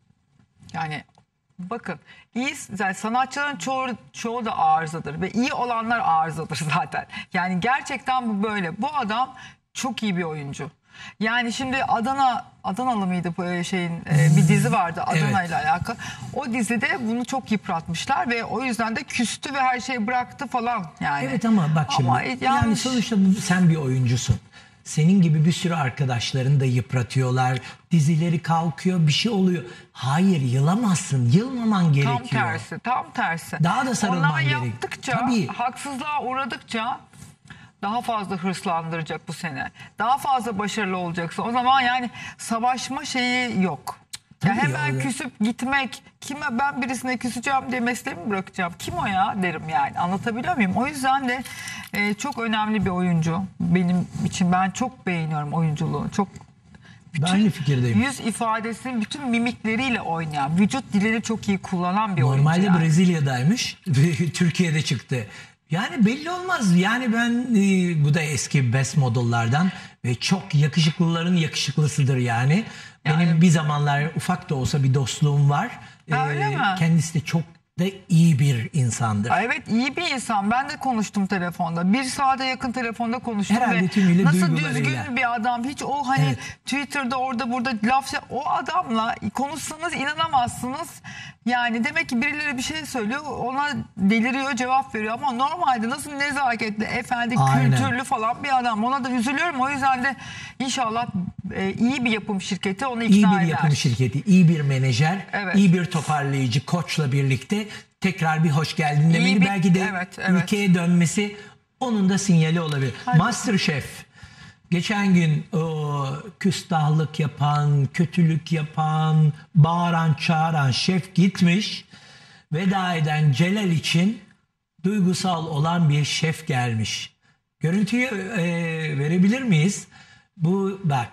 Yani bakın iyi yani sanatçıların çoğu, çoğu da arızadır ve iyi olanlar arızadır zaten. Yani gerçekten bu böyle. Bu adam çok iyi bir oyuncu. Yani şimdi Adana Adanalı mıydı bu şeyin e, bir dizi vardı Adana ile evet. alakalı. O dizide bunu çok yıpratmışlar ve o yüzden de küstü ve her şeyi bıraktı falan yani. Evet ama bak şimdi ama yani yanlış. sonuçta sen bir oyuncusun. Senin gibi bir sürü arkadaşların da yıpratıyorlar. Dizileri kalkıyor, bir şey oluyor. Hayır, yılamazsın. Yılmaman gerekiyor. Tam tersi, tam tersi. Daha da sarılman Onlar gerekiyor. yaptıkça, Tabii. haksızlığa uğradıkça daha fazla hırslandıracak bu sene. Daha fazla başarılı olacaksın. O zaman yani savaşma şeyi yok. Ya hemen öyle. küsüp gitmek, kime ben birisine küseceğim diye mesleğimi bırakacağım. Kim o ya derim yani. Anlatabiliyor muyum? O yüzden de e, çok önemli bir oyuncu. Benim için ben çok beğeniyorum oyunculuğunu. Çok ben aynı fikirdeyim. Yüz ifadesini bütün mimikleriyle oynayan, vücut dilini çok iyi kullanan bir oyuncu. Normalde yani. Brezilya'daymış ve Türkiye'de çıktı. Yani belli olmaz. Yani ben e, bu da eski best modellerden ve çok yakışıklıların yakışıklısıdır yani. Benim yani, bir zamanlar ufak da olsa bir dostluğum var. Ha, öyle mi? Kendisi de çok da iyi bir insandır. Evet, iyi bir insan. Ben de konuştum telefonda. Bir saate yakın telefonda konuştum. Herhalde ve tümüyle nasıl duygularıyla. düzgün bir adam. Hiç o hani Evet. Twitter'da orada burada laf o adamla konuşsanız inanamazsınız. Yani demek ki birileri bir şey söylüyor. Ona deliriyor, cevap veriyor. Ama normalde nasıl nezaketli, efendi, Aynen. kültürlü falan bir adam. Ona da üzülüyorum. O yüzden de inşallah e, iyi bir yapım şirketi onu ikna İyi bir eder. yapım şirketi, iyi bir menajer, Evet. iyi bir toparlayıcı koçla birlikte tekrar bir hoş geldin demeli. bir- Belki de evet, evet. ülkeye dönmesi onun da sinyali olabilir. Hadi. MasterChef geçen gün o küstahlık yapan, kötülük yapan, bağıran, çağıran şef gitmiş. Veda eden Celal için duygusal olan bir şef gelmiş. Görüntüyü e, verebilir miyiz? Bu bak.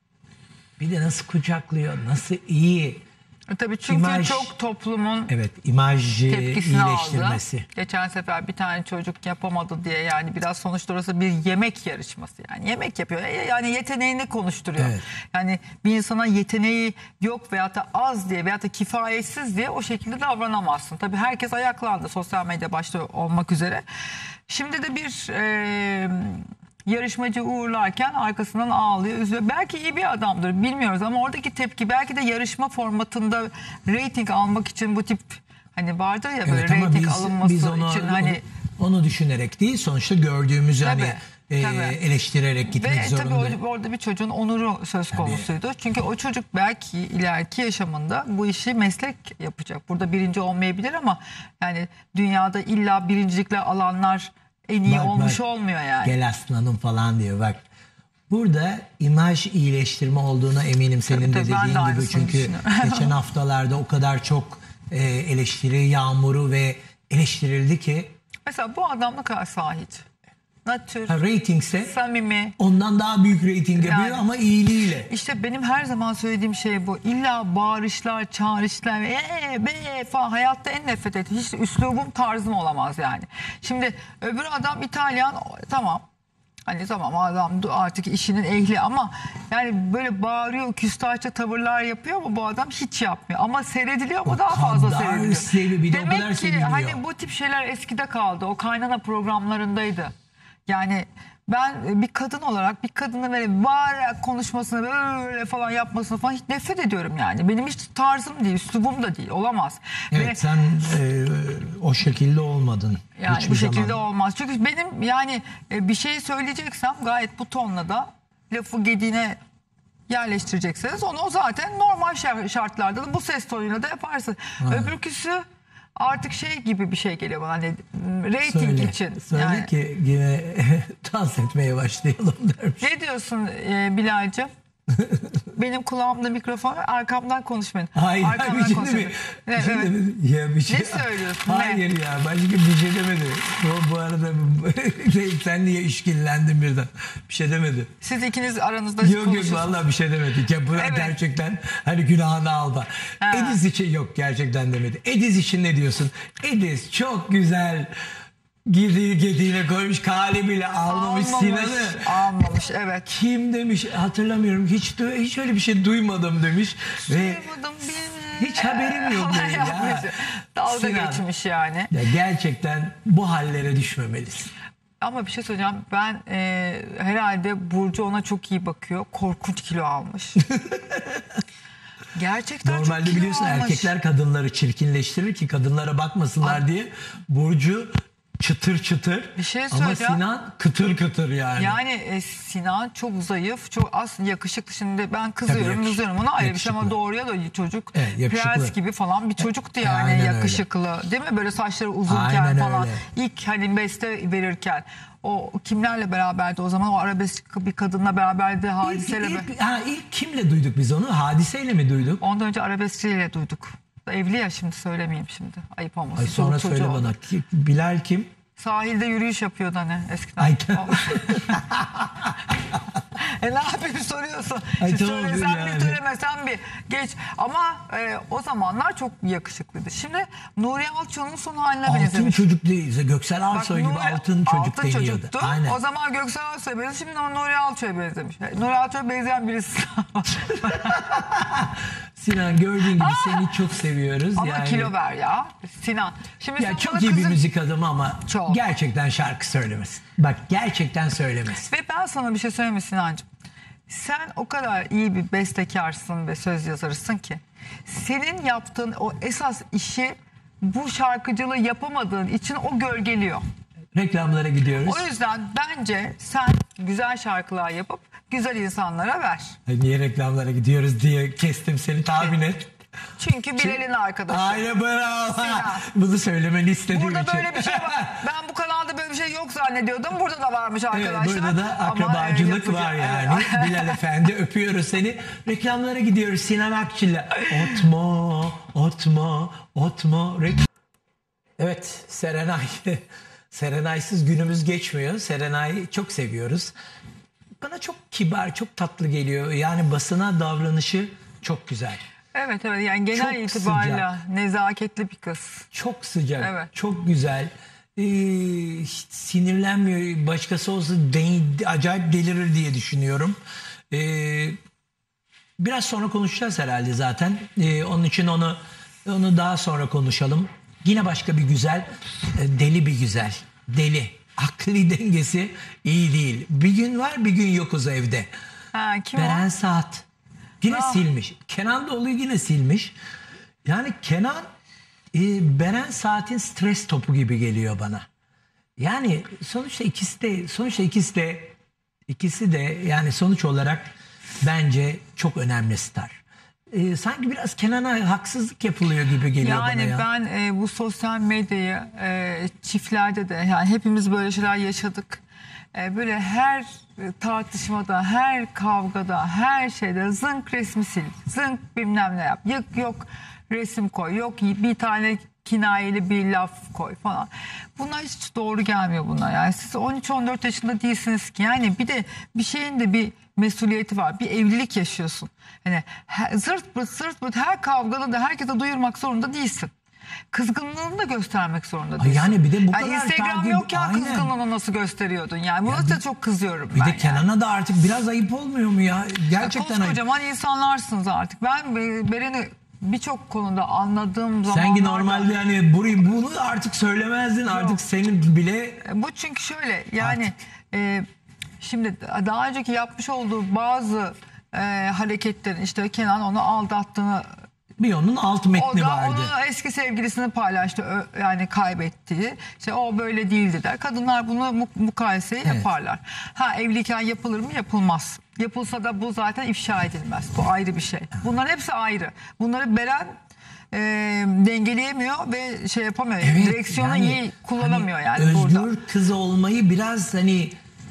Bir de nasıl kucaklıyor, nasıl iyi. E, tabii çünkü İmaj- çok toplumun Evet, imaj e, tepkisini iyileştirmesi. aldı. Geçen sefer bir tane çocuk yapamadı diye yani biraz sonuçta orası bir yemek yarışması yani yemek yapıyor. E, Yani yeteneğini konuşturuyor. Evet. Yani bir insana yeteneği yok veyahut da az diye veyahut da kifayetsiz diye o şekilde davranamazsın. Tabii herkes ayaklandı sosyal medya başta olmak üzere. Şimdi de bir e, yarışmacı uğurlarken arkasından ağlıyor, üzülüyor. Belki iyi bir adamdır bilmiyoruz ama oradaki tepki belki de yarışma formatında reyting almak için bu tip hani vardır ya böyle Evet ama reyting biz, alınması biz onu, için hani onu düşünerek değil sonuçta gördüğümüzü Tabii, hani e, tabii. eleştirerek gitmek ve zorunda. tabii o- orada bir çocuğun onuru söz konusuydu. Çünkü o çocuk belki ileriki yaşamında bu işi meslek yapacak. Burada birinci olmayabilir ama yani dünyada illa birincilikler alanlar en iyi Bak, olmuş bak, olmuyor yani. Gel aslanım falan diyor bak. Burada imaj iyileştirme olduğuna eminim senin Tabii, de tabii, ben de dediğin gibi. aynısını Çünkü düşünüyorum. geçen haftalarda o kadar çok e, eleştiri yağmuru ve eleştirildi ki Mesela bu adam ne kadar sahiç. Natür, ha, ratingse samimi. ondan daha büyük rating yapıyor Yani- ama iyiliğiyle. İşte benim her zaman söylediğim şey bu. İlla bağırışlar, çağrışlar, ee, be falan hayatta en nefret ettiğim. Hiç üslubum, tarzım olamaz yani. Şimdi öbür adam İtalyan, tamam. Hani tamam adam artık işinin ehli ama yani böyle bağırıyor, küstahça tavırlar yapıyor mu bu adam hiç yapmıyor. Ama seyrediliyor mu O daha fazla kadar seyrediliyor. sevi- bir de o Demek kadar ki seviliyor. hani bu tip şeyler eskide kaldı. O kaynana programlarındaydı. Yani ben bir kadın olarak bir kadını böyle bağırarak konuşmasını böyle falan yapmasını falan hiç nefret ediyorum yani. Benim hiç tarzım değil, üslubum da değil. Olamaz. Evet Ve sen e, o şekilde olmadın. yani hiçbir bu şekilde zaman. olmaz. Çünkü benim yani e, bir şey söyleyeceksem gayet bu tonla da lafı gediğine yerleştirecekseniz onu o zaten normal şar- şartlarda da bu ses tonuyla da yaparsın. Öbürküsü artık şey gibi bir şey geliyor bana hani reyting Söyle, için. söyle Yani. ki yine dans etmeye başlayalım dermiş. Ne diyorsun e, Bilal'cığım? Benim kulağımda mikrofon var, arkamdan konuşmayın. Hayır, Arkamdan bir şey konuşmayın. demedi. Evet, Bir şey evet. demedi. Ya bir şey. Ne söylüyorsun, Hayır ya, başka bir şey demedi. Bu, bu arada sen niye işkillendin birden? Bir şey demedi. Siz ikiniz aranızda Yok yok konuşuyorsunuz. vallahi bir şey demedi. Ya bu Evet. gerçekten hani günahını alma. Ha. Ediz için yok, gerçekten demedi. Ediz için ne diyorsun? Ediz çok güzel. Girdiği gediğine koymuş, kale bile almamış Sinan'ı. Almamış, evet. Kim demiş hatırlamıyorum. Hiç du- hiç öyle bir şey duymadım demiş. Ve Duymadım beni. hiç haberim yok Falan benim ya. yapmış. Dalga Sinan. geçmiş yani. ya gerçekten bu hallere düşmemelisin. Ama bir şey söyleyeceğim. Ben e, herhalde Burcu ona çok iyi bakıyor. Korkunç kilo almış. Gerçekten çok Normalde kilo biliyorsun almış. erkekler kadınları çirkinleştirir ki kadınlara bakmasınlar Ay. diye. Burcu çıtır çıtır Bir şey ama söyleyeceğim. Sinan kıtır kıtır yani. Yani e, Sinan çok zayıf, çok az yakışıklı. Şimdi ben kızıyorum, yakış- kızıyorum ona ayrı bir şey ama yakışıklı. doğruya da çocuk. Evet, yakışıklı. Prens gibi falan bir çocuktu E, yani aynen öyle. yakışıklı. Değil mi? Böyle saçları uzunken Aynen falan. öyle. İlk hani beste verirken. O kimlerle beraberdi o zaman? O arabesk bir kadınla beraberdi. İlk, Hadiseyle. be- ilk, ha, ilk kimle duyduk biz onu? Hadiseyle mi duyduk? Ondan önce arabeskçiyle duyduk. Evli ya, şimdi söylemeyeyim şimdi. Ayıp olmasın. Ay sonra Çoluk çocuğu söyle oldu. bana. Ki- Bilal kim? Sahilde yürüyüş yapıyordu hani eskiden. Ay, O- e ne yapayım soruyorsun. Ay, Şimdi tamam, söylesem yani. bir söylemesem bir geç. Ama e, o zamanlar çok yakışıklıydı. Şimdi Nuriye Alço'nun son haline Altın benzemiş. çocuk değil. Göksel Bak, Arsoy gibi Nuri- altın çocuk altın deniyordu. çocuktu. Aynen. O zaman Göksel Arsoy'a benzemiş. Şimdi o Nuriye Alço'ya benzemiş. Nuriye Alço'ya benzeyen birisi. Sinan gördüğün gibi seni çok seviyoruz. Ama yani, kilo ver ya Sinan. Şimdi Ya sen çok bana iyi bir kızın- müzik adamı ama Çok. gerçekten şarkı söylemesin. Bak gerçekten söylemesin. Ve ben sana bir şey söyleyeyim mi Sinancığım? Sen o kadar iyi bir bestekarsın ve söz yazarısın ki senin yaptığın o esas işi bu şarkıcılığı yapamadığın için o gölgeliyor. Reklamlara gidiyoruz. O yüzden bence sen güzel şarkılar yapıp güzel insanlara ver. Ay, niye reklamlara gidiyoruz diye kestim seni, tahmin et. Çünkü Bilal'in arkadaşı. Aynen bravo. Sinan. Bunu söylemeni istediğim Burada için. böyle bir şey var. Ben bu kanalda böyle bir şey yok zannediyordum. Burada da varmış Evet, arkadaşlar. burada da Ama, akrabacılık e, var yapacak- yani. Evet. Bilal Efendi öpüyoruz seni. Reklamlara gidiyoruz Sinan Akçil'le. Otmo, otmo, otmo. Rek- Evet, Serenay. Serenay'sız günümüz geçmiyor. Serenay'ı çok seviyoruz. Bana çok kibar, çok tatlı geliyor. Yani basına davranışı çok güzel. Evet evet yani genel Çok itibarıyla nezaketli bir kız. Çok sıcak, Evet. çok güzel. Ee, hiç sinirlenmiyor. Başkası olsa de- acayip delirir diye düşünüyorum. Ee, biraz sonra konuşacağız herhalde zaten. Ee, onun için onu onu daha sonra konuşalım. Yine başka bir güzel, e, deli bir güzel. Deli. Akli dengesi iyi değil. Bir gün var, bir gün yokuz evde. Ha, kim Beren o? Saat. Yine Ah. silmiş. Kenan Doğulu'yu yine silmiş. Yani Kenan e, Beren Saat'in stres topu gibi geliyor bana. Yani sonuçta ikisi de sonuçta ikisi de ikisi de yani sonuç olarak bence çok önemli star. E, sanki biraz Kenan'a haksızlık yapılıyor gibi geliyor bana Yani ya. ben e, bu sosyal medyayı e, çiftlerde de yani hepimiz böyle şeyler yaşadık. E, böyle her tartışmada, her kavgada, her şeyde zınk resmi sil, zınk bilmem ne yap. Yok yok resim koy, yok bir tane kinayeli bir laf koy falan. Bunlar hiç doğru gelmiyor bunlar. Yani siz on üç on dört yaşında değilsiniz ki. Yani bir de bir şeyin de bir mesuliyeti var. Bir evlilik yaşıyorsun. Hani her, zırt pırt zırt pırt her kavgada da herkese duyurmak zorunda değilsin. Kızgınlığını da göstermek zorunda değilsin. yani bir de bu Yani kadar Instagram takip- yokken Aynen. kızgınlığını nasıl gösteriyordun? Yani buna da çok kızıyorum Bir ben. de Kenan'a da artık biraz ayıp olmuyor mu ya? yani. Gerçekten ayıp. Koskocaman insanlarsınız artık. Ben Be- Beren'i birçok konuda anladığım zamanlarda... Sen ki normalde yani burayı bunu artık söylemezdin. Artık senin bile Bu çünkü şöyle yani e, şimdi daha önceki yapmış olduğu bazı e, hareketlerin işte Kenan onu aldattığını bir onun alt o metni da vardı. onun eski sevgilisini paylaştı ö- yani kaybettiği işte o böyle değildi der. Kadınlar bunu mu- mukayeseyi Evet. yaparlar. Ha evliyken yapılır mı? Yapılmaz. Yapılsa da bu zaten ifşa edilmez. Bu ayrı bir şey. Bunların hepsi ayrı. Bunları Beren e, dengeleyemiyor ve şey yapamıyor. Evet, Direksiyonu yani iyi kullanamıyor hani yani özgür burada. kız olmayı biraz hani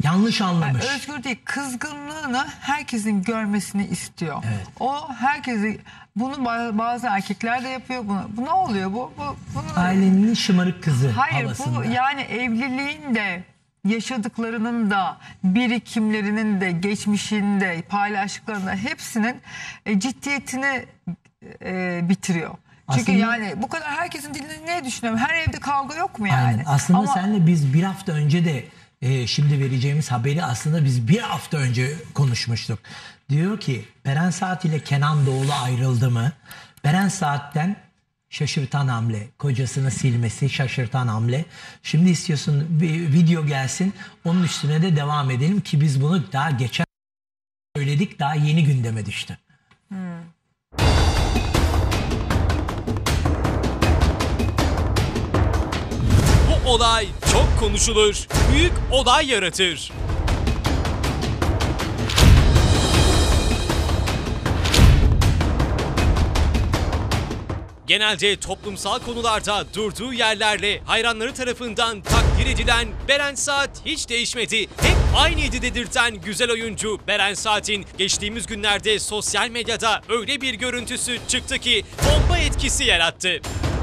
Yanlış anlamış. Yani özgür değil, kızgınlığını herkesin görmesini istiyor. Evet. O herkesi, bunu ba- bazı erkekler de yapıyor. Bunu, bu ne oluyor bu? bu bunu, Ailenin şımarık kızı hayır havasında. bu yani evliliğin de yaşadıklarının da birikimlerinin de geçmişinde paylaştıklarının da hepsinin e, ciddiyetini e, bitiriyor. Çünkü Aslında- yani bu kadar herkesin dilinde ne düşünüyorum? Her evde kavga yok mu yani? Aynen. Aslında Ama senle biz bir hafta önce de e, şimdi vereceğimiz haberi aslında biz bir hafta önce konuşmuştuk. Diyor ki Beren Saat ile Kenan Doğulu ayrıldı mı? Beren Saat'ten şaşırtan hamle. Kocasını silmesi şaşırtan hamle. Şimdi istiyorsun bir video gelsin. Onun üstüne de devam edelim ki biz bunu daha geçen söyledik. Daha yeni gündeme düştü. Bu olay çok konuşulur, büyük olay yaratır. Genelde toplumsal konularda durduğu yerlerle hayranları tarafından takdir edilen Beren Saat hiç değişmedi. Hep aynıydı dedirten güzel oyuncu Beren Saat'in geçtiğimiz günlerde sosyal medyada öyle bir görüntüsü çıktı ki bomba etkisi yarattı.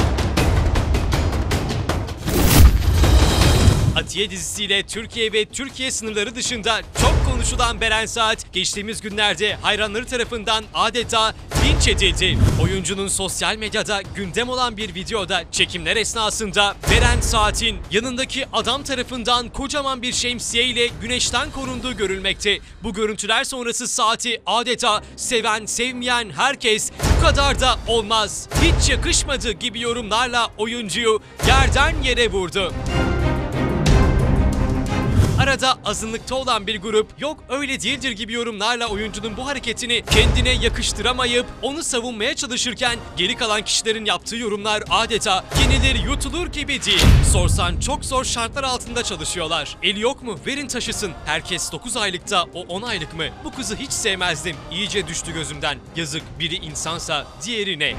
Atiye dizisiyle Türkiye ve Türkiye sınırları dışında çok konuşulan Beren Saat geçtiğimiz günlerde hayranları tarafından adeta linç edildi. Oyuncunun sosyal medyada gündem olan bir videoda çekimler esnasında Beren Saat'in yanındaki adam tarafından kocaman bir şemsiye ile güneşten korunduğu görülmekte. Bu görüntüler sonrası Saat'i adeta seven sevmeyen herkes bu kadar da olmaz, hiç yakışmadı gibi yorumlarla oyuncuyu yerden yere vurdu. Arada azınlıkta olan bir grup yok öyle değildir gibi yorumlarla oyuncunun bu hareketini kendine yakıştıramayıp onu savunmaya çalışırken geri kalan kişilerin yaptığı yorumlar adeta yenilir yutulur gibi değil. Sorsan çok zor şartlar altında çalışıyorlar. Eli yok mu? Verin taşısın. Herkes dokuz aylıkta, o on aylık mı? Bu kızı hiç sevmezdim. İyice düştü gözümden. Yazık, biri insansa diğeri ne?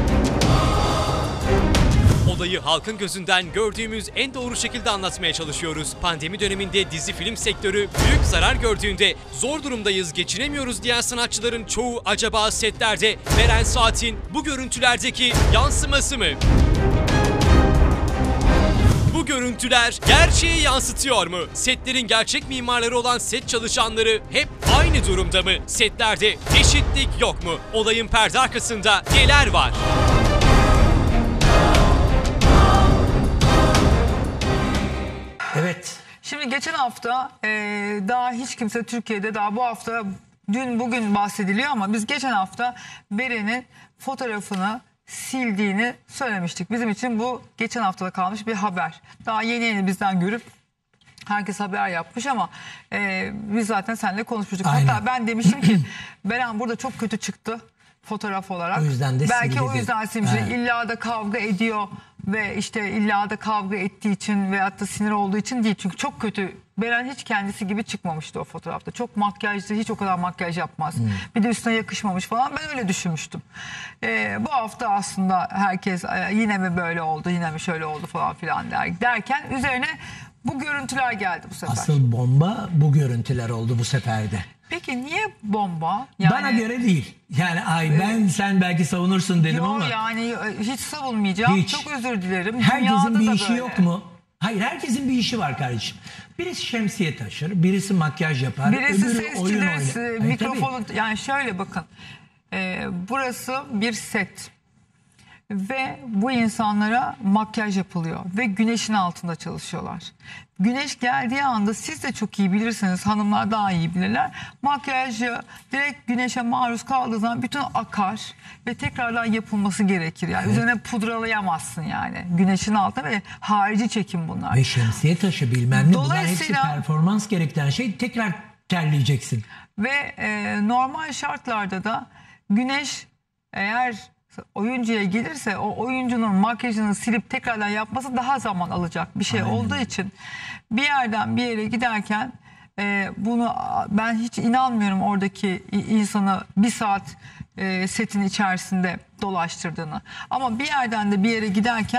Olayı halkın gözünden gördüğümüz en doğru şekilde anlatmaya çalışıyoruz. Pandemi döneminde dizi film sektörü büyük zarar gördüğünde zor durumdayız, geçinemiyoruz diyen sanatçıların çoğu acaba setlerde Beren Saat'in bu görüntülerdeki yansıması mı? Bu görüntüler gerçeği yansıtıyor mu? Setlerin gerçek mimarları olan set çalışanları hep aynı durumda mı? Setlerde eşitlik yok mu? Olayın perde arkasında neler var? Evet. Şimdi geçen hafta e, daha hiç kimse Türkiye'de daha bu hafta dün bugün bahsediliyor ama biz geçen hafta Beren'in fotoğrafını sildiğini söylemiştik. Bizim için bu geçen haftada kalmış bir haber. Daha yeni yeni bizden görüp herkes haber yapmış ama e, biz zaten seninle konuşmuştuk. Aynen. Hatta ben demiştim ki Beren burada çok kötü çıktı fotoğraf olarak. O yüzden de Belki sildi o yüzden silmiş. Evet. İlla da kavga ediyor ve işte illa da kavga ettiği için veyahut da sinir olduğu için değil. Çünkü çok kötü. Beren hiç kendisi gibi çıkmamıştı o fotoğrafta. Çok makyajlı, hiç o kadar makyaj yapmaz. Hmm. Bir de üstüne yakışmamış falan. Ben öyle düşünmüştüm. Ee, bu hafta aslında herkes yine mi böyle oldu, yine mi şöyle oldu falan filan der, derken üzerine bu görüntüler geldi bu sefer. Asıl bomba bu görüntüler oldu bu seferde. Peki niye bomba? Yani, Bana göre değil. Yani ay ben sen belki savunursun dedim yok ama. yani hiç savunmayacağım. Hiç. Çok özür dilerim. Herkesin Dünyada bir da işi böyle. yok mu? Hayır, herkesin bir işi var kardeşim. Birisi şemsiye taşır, birisi makyaj yapar, Birisi öbürü ses oyun oynar. çizer, Ay, mikrofonu yani şöyle bakın. E, burası bir set. Ve bu insanlara makyaj yapılıyor ve güneşin altında çalışıyorlar. Güneş geldiği anda siz de çok iyi bilirsiniz, hanımlar daha iyi bilirler. Makyajı direkt güneşe maruz kaldığı zaman bütün akar ve tekrardan yapılması gerekir. Yani evet. Üzerine pudralayamazsın yani. Güneşin altında ve harici çekim bunlar. Ve şemsiye taşı bilmem ne, bunlar hepsi Dolayısıyla- performans gerektiren şey, tekrar terleyeceksin. Ve e, normal şartlarda da güneş eğer oyuncuya gelirse o oyuncunun makyajını silip tekrardan yapması daha zaman alacak bir şey Aynen. olduğu için bir yerden bir yere giderken e, bunu ben hiç inanmıyorum oradaki insanı bir saat e, setin içerisinde dolaştırdığını. Ama bir yerden de bir yere giderken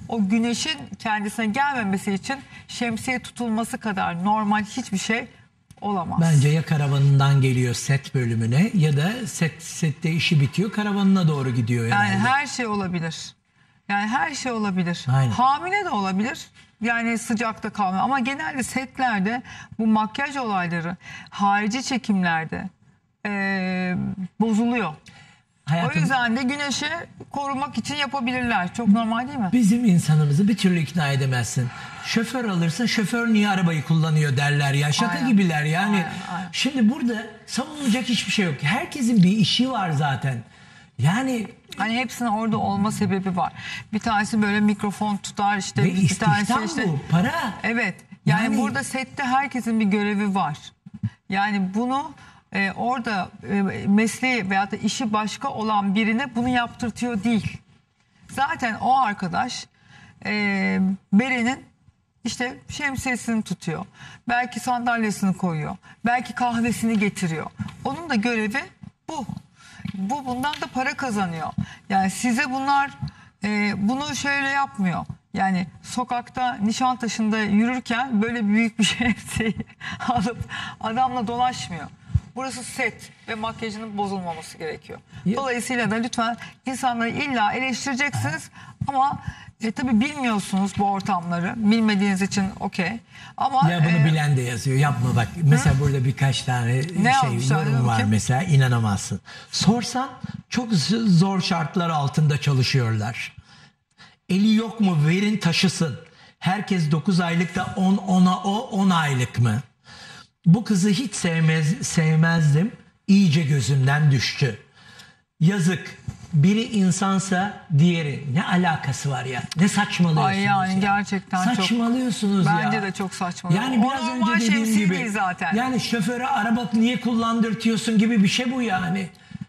o güneşin kendisine gelmemesi için şemsiye tutulması kadar normal hiçbir şey olamaz. Bence ya karavanından geliyor set bölümüne ya da set sette işi bitiyor karavanına doğru gidiyor yani. Yani her şey olabilir. Yani her şey olabilir. Aynen. Hamile de olabilir. Yani sıcakta kalma. Ama genelde setlerde bu makyaj olayları harici çekimlerde eee, bozuluyor. Hayatım, O yüzden de güneşi korumak için yapabilirler. Çok normal değil mi? bizim insanımızı bir türlü ikna edemezsin. Şoför alırsa şoför niye arabayı kullanıyor derler ya. Şaka Aynen. gibiler yani. Aynen, aynen. Şimdi burada savunulacak hiçbir şey yok. Herkesin bir işi var zaten. Yani Hani hepsinin orada olma sebebi var. Bir tanesi böyle mikrofon tutar işte. ve Bir tanesi istihdam işte. bu. Para. Evet. Yani, Yani- burada sette herkesin bir görevi var. Yani bunu e, orada e, mesleği veyahut da işi başka olan birine bunu yaptırtıyor değil. Zaten o arkadaş e, Beren'in işte şemsiyesini tutuyor. Belki sandalyesini koyuyor. Belki kahvesini getiriyor. Onun da görevi bu. Bu bundan da para kazanıyor. Yani size bunlar e, bunu şöyle yapmıyor. Yani sokakta Nişantaşı'nda yürürken böyle büyük bir şemsiyeyi alıp adamla dolaşmıyor. Burası set ve makyajının bozulmaması gerekiyor. Ya- Dolayısıyla da lütfen insanları illa eleştireceksiniz ama e, tabii bilmiyorsunuz bu ortamları. Bilmediğiniz için okey. Ama Ya bunu e, bilen de yazıyor. Yapma bak. Mesela burada birkaç tane şey yapmışlar? yorum var Bakayım. mesela, inanamazsın. Sorsan çok z- zor şartlar altında çalışıyorlar. Eli yok mu verin taşısın. Herkes dokuz aylıkta on ona o on aylık mı? Bu kızı hiç sevmez sevmezdim. İyice gözümden düştü. Yazık. Biri insansa diğeri. Ne alakası var ya? Ne saçmalıyorsunuz Ay yani ya? gerçekten çok- Saçmalıyorsunuz ya. Bence de çok saçma. Yani O biraz normal önce dediğim şemsiye gibi. değil zaten. Yani şoföre araba niye kullandırtıyorsun gibi bir şey bu yani.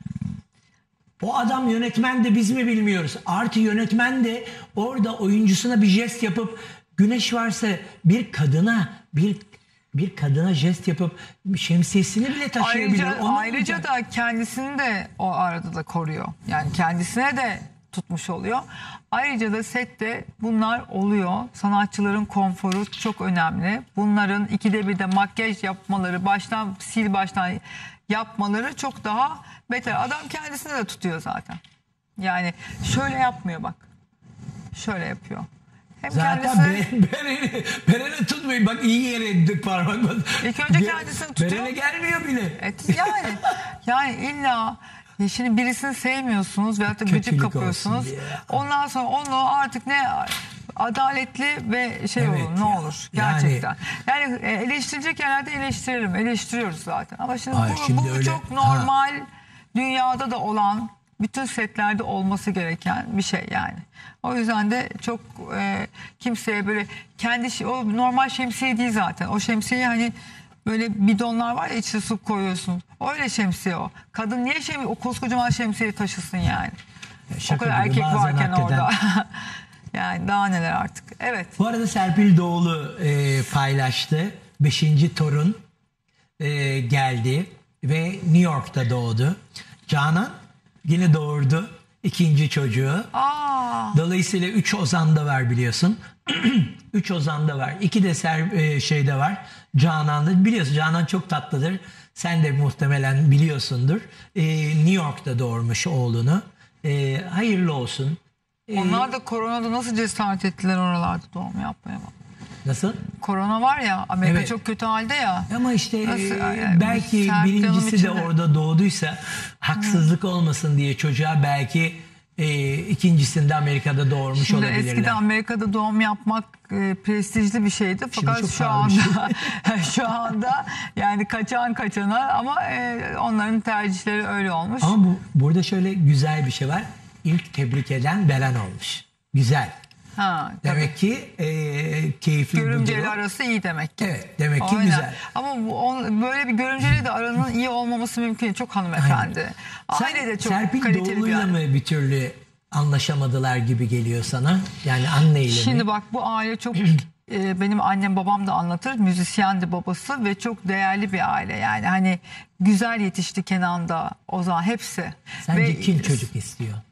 O adam yönetmen de biz mi bilmiyoruz. Artı yönetmen de orada oyuncusuna bir jest yapıp güneş varsa bir kadına bir bir kadına jest yapıp şemsiyesini bile taşıyabilir. Ayrıca, Onu ayrıca yapacak. da kendisini de o arada da koruyor. Yani kendisine de tutmuş oluyor. Ayrıca da sette bunlar oluyor. Sanatçıların konforu çok önemli. Bunların ikide bir de makyaj yapmaları, baştan sil baştan yapmaları çok daha beter. Adam kendisini de tutuyor zaten. Yani şöyle yapmıyor bak. Şöyle yapıyor. Hem Zaten kendisi... be, bereni, bereni tutmayın. Bak iyi yere parmak bas. İlk önce Ge- kendisini tutuyor. Berene gelmiyor bile. Evet, yani yani illa ya şimdi birisini sevmiyorsunuz veyahut da Kötülük gıcık kapıyorsunuz. olsun diye. Ondan sonra onu artık ne adaletli ve şey Evet olur ne ya. olur Yani- gerçekten. Yani, e, eleştirecek yerlerde eleştirelim. Eleştiriyoruz zaten. Ama şimdi Ay, bu, şimdi bu öyle- çok normal dünyada da olan bütün setlerde olması gereken bir şey yani. O yüzden de çok e, kimseye böyle kendi şi- o normal şemsiye değil zaten. O şemsiye hani böyle bidonlar var ya içine su koyuyorsun. Öyle şemsiye o. Kadın niye şemsiye o koskocaman şemsiyeyi taşısın yani? O Şaka kadar gibi, erkek bazen varken hakikaten- orada. Yani daha neler artık. Evet. Bu arada Serpil Doğulu e, paylaştı. Beşinci torun e, geldi ve New York'ta doğdu. Canan yine doğurdu ikinci çocuğu. Aa, Dolayısıyla üç Ozan da var biliyorsun. Üç Ozan da var. İki de ser, e, şeyde var. Canan'da biliyorsun. Canan çok tatlıdır. Sen de muhtemelen biliyorsundur. E, New York'ta doğurmuş oğlunu. E, hayırlı olsun. E, onlar da koronada nasıl cesaret ettiler oralarda doğum yapmaya bak. Nasıl? Korona var ya Amerika Evet. çok kötü halde ya. Ama işte Nasıl e, yani? belki Serpil Hanım birincisi de için de. orada doğduysa haksızlık olmasın diye çocuğa belki e, ikincisinde Amerika'da doğurmuş Şimdi olabilirler. eskiden Amerika'da doğum yapmak e, prestijli bir şeydi. Fakat çok şu pahalı bir şey. anda şu anda yani kaçan kaçana ama e, onların tercihleri öyle olmuş. Ama bu, burada şöyle güzel bir şey var. İlk tebrik eden Beren olmuş. Güzel. Ha, tabii. Demek ki e, keyifli bir Görümceyle durum. arası iyi demek ki. Evet, demek ki Aynen. güzel. Ama bu, on, böyle bir görümceyle de aranın iyi olmaması mümkün. Çok hanımefendi. Aile de çok Serpil kaliteli bir Doğulu'yla aile. mı bir türlü anlaşamadılar gibi geliyor sana? Yani anneyle Şimdi mi? bak bu aile çok e, benim annem babam da anlatır. Müzisyendi babası ve çok değerli bir aile. Yani hani güzel yetişti Kenan da Ozan hepsi. Sence Ve- kim çocuk istiyor?